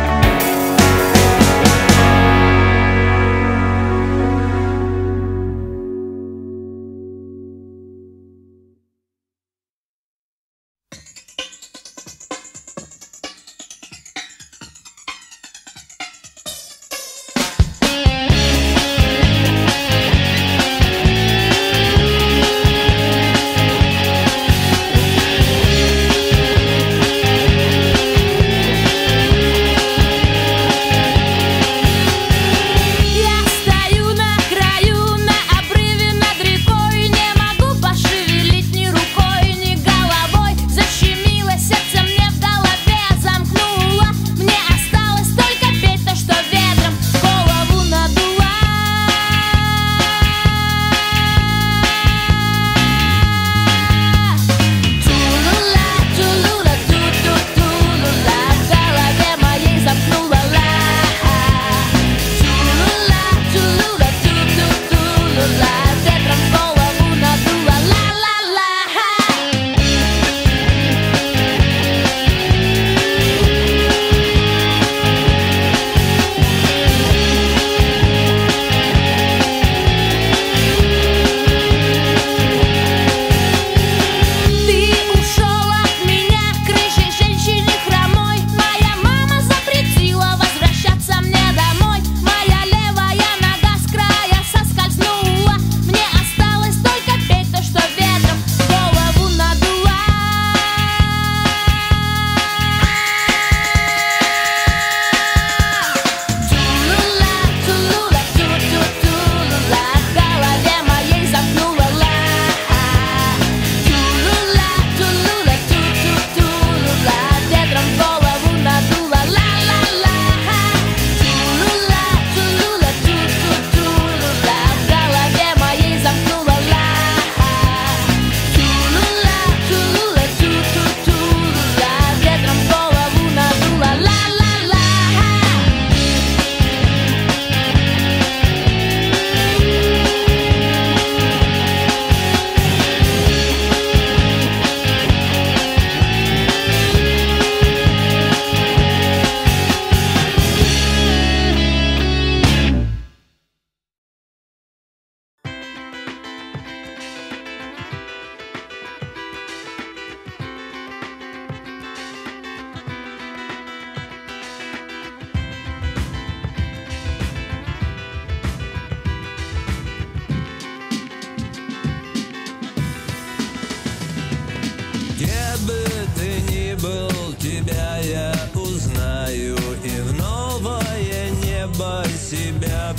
себя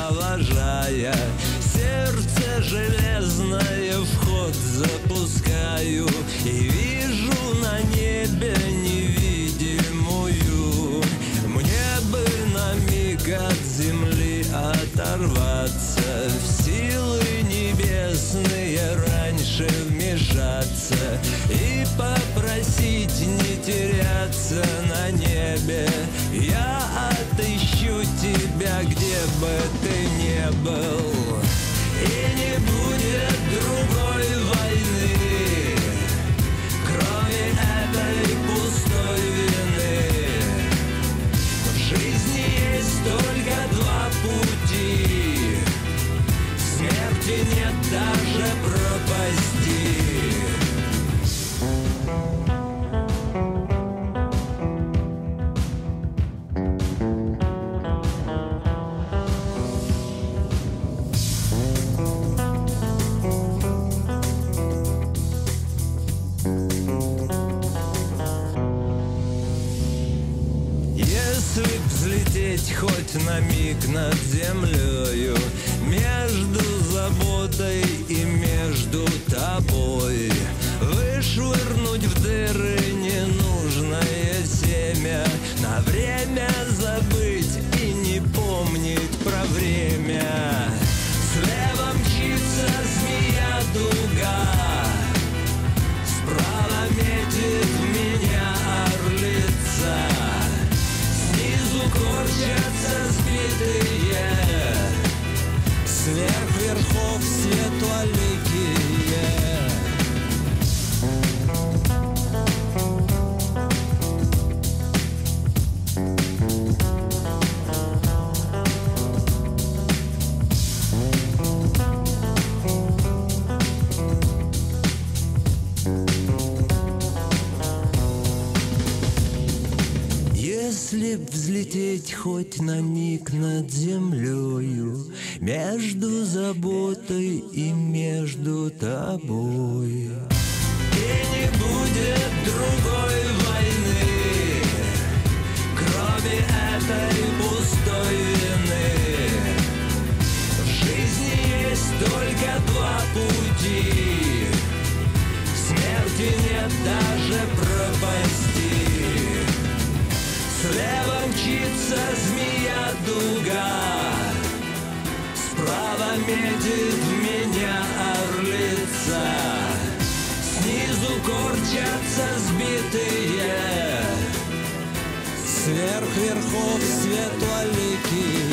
провожая, сердце железное в ход запускаю и вижу на небе невидимую. Мне бы на миг от земли оторваться, в силы небесные раньше вмешаться и попросить не теряться на небе. Я отыщу тебя, где бы ты ни был, и не будет другой войны, кроме этого нет даже пропасти. Если б взлететь хоть на миг над землею, между заботой и между тобой, вышвырнуть в дыры ненужное семя, на время забыть и не помнить про время. Слева мчится змея-дуга, справа метит в меня орлица, снизу корчатся сбитые, сверх верхов светлоликие. Если б взлететь хоть на миг над землею, между заботой и между тобой, и не будет другой войны, кроме этой пустой вины. В жизни есть только два пути, в смерти нет даже пропасти. Слева мчится змея-дуга, справа метит в меня орлица, снизу корчатся сбитые, сверх верхов светлоликие.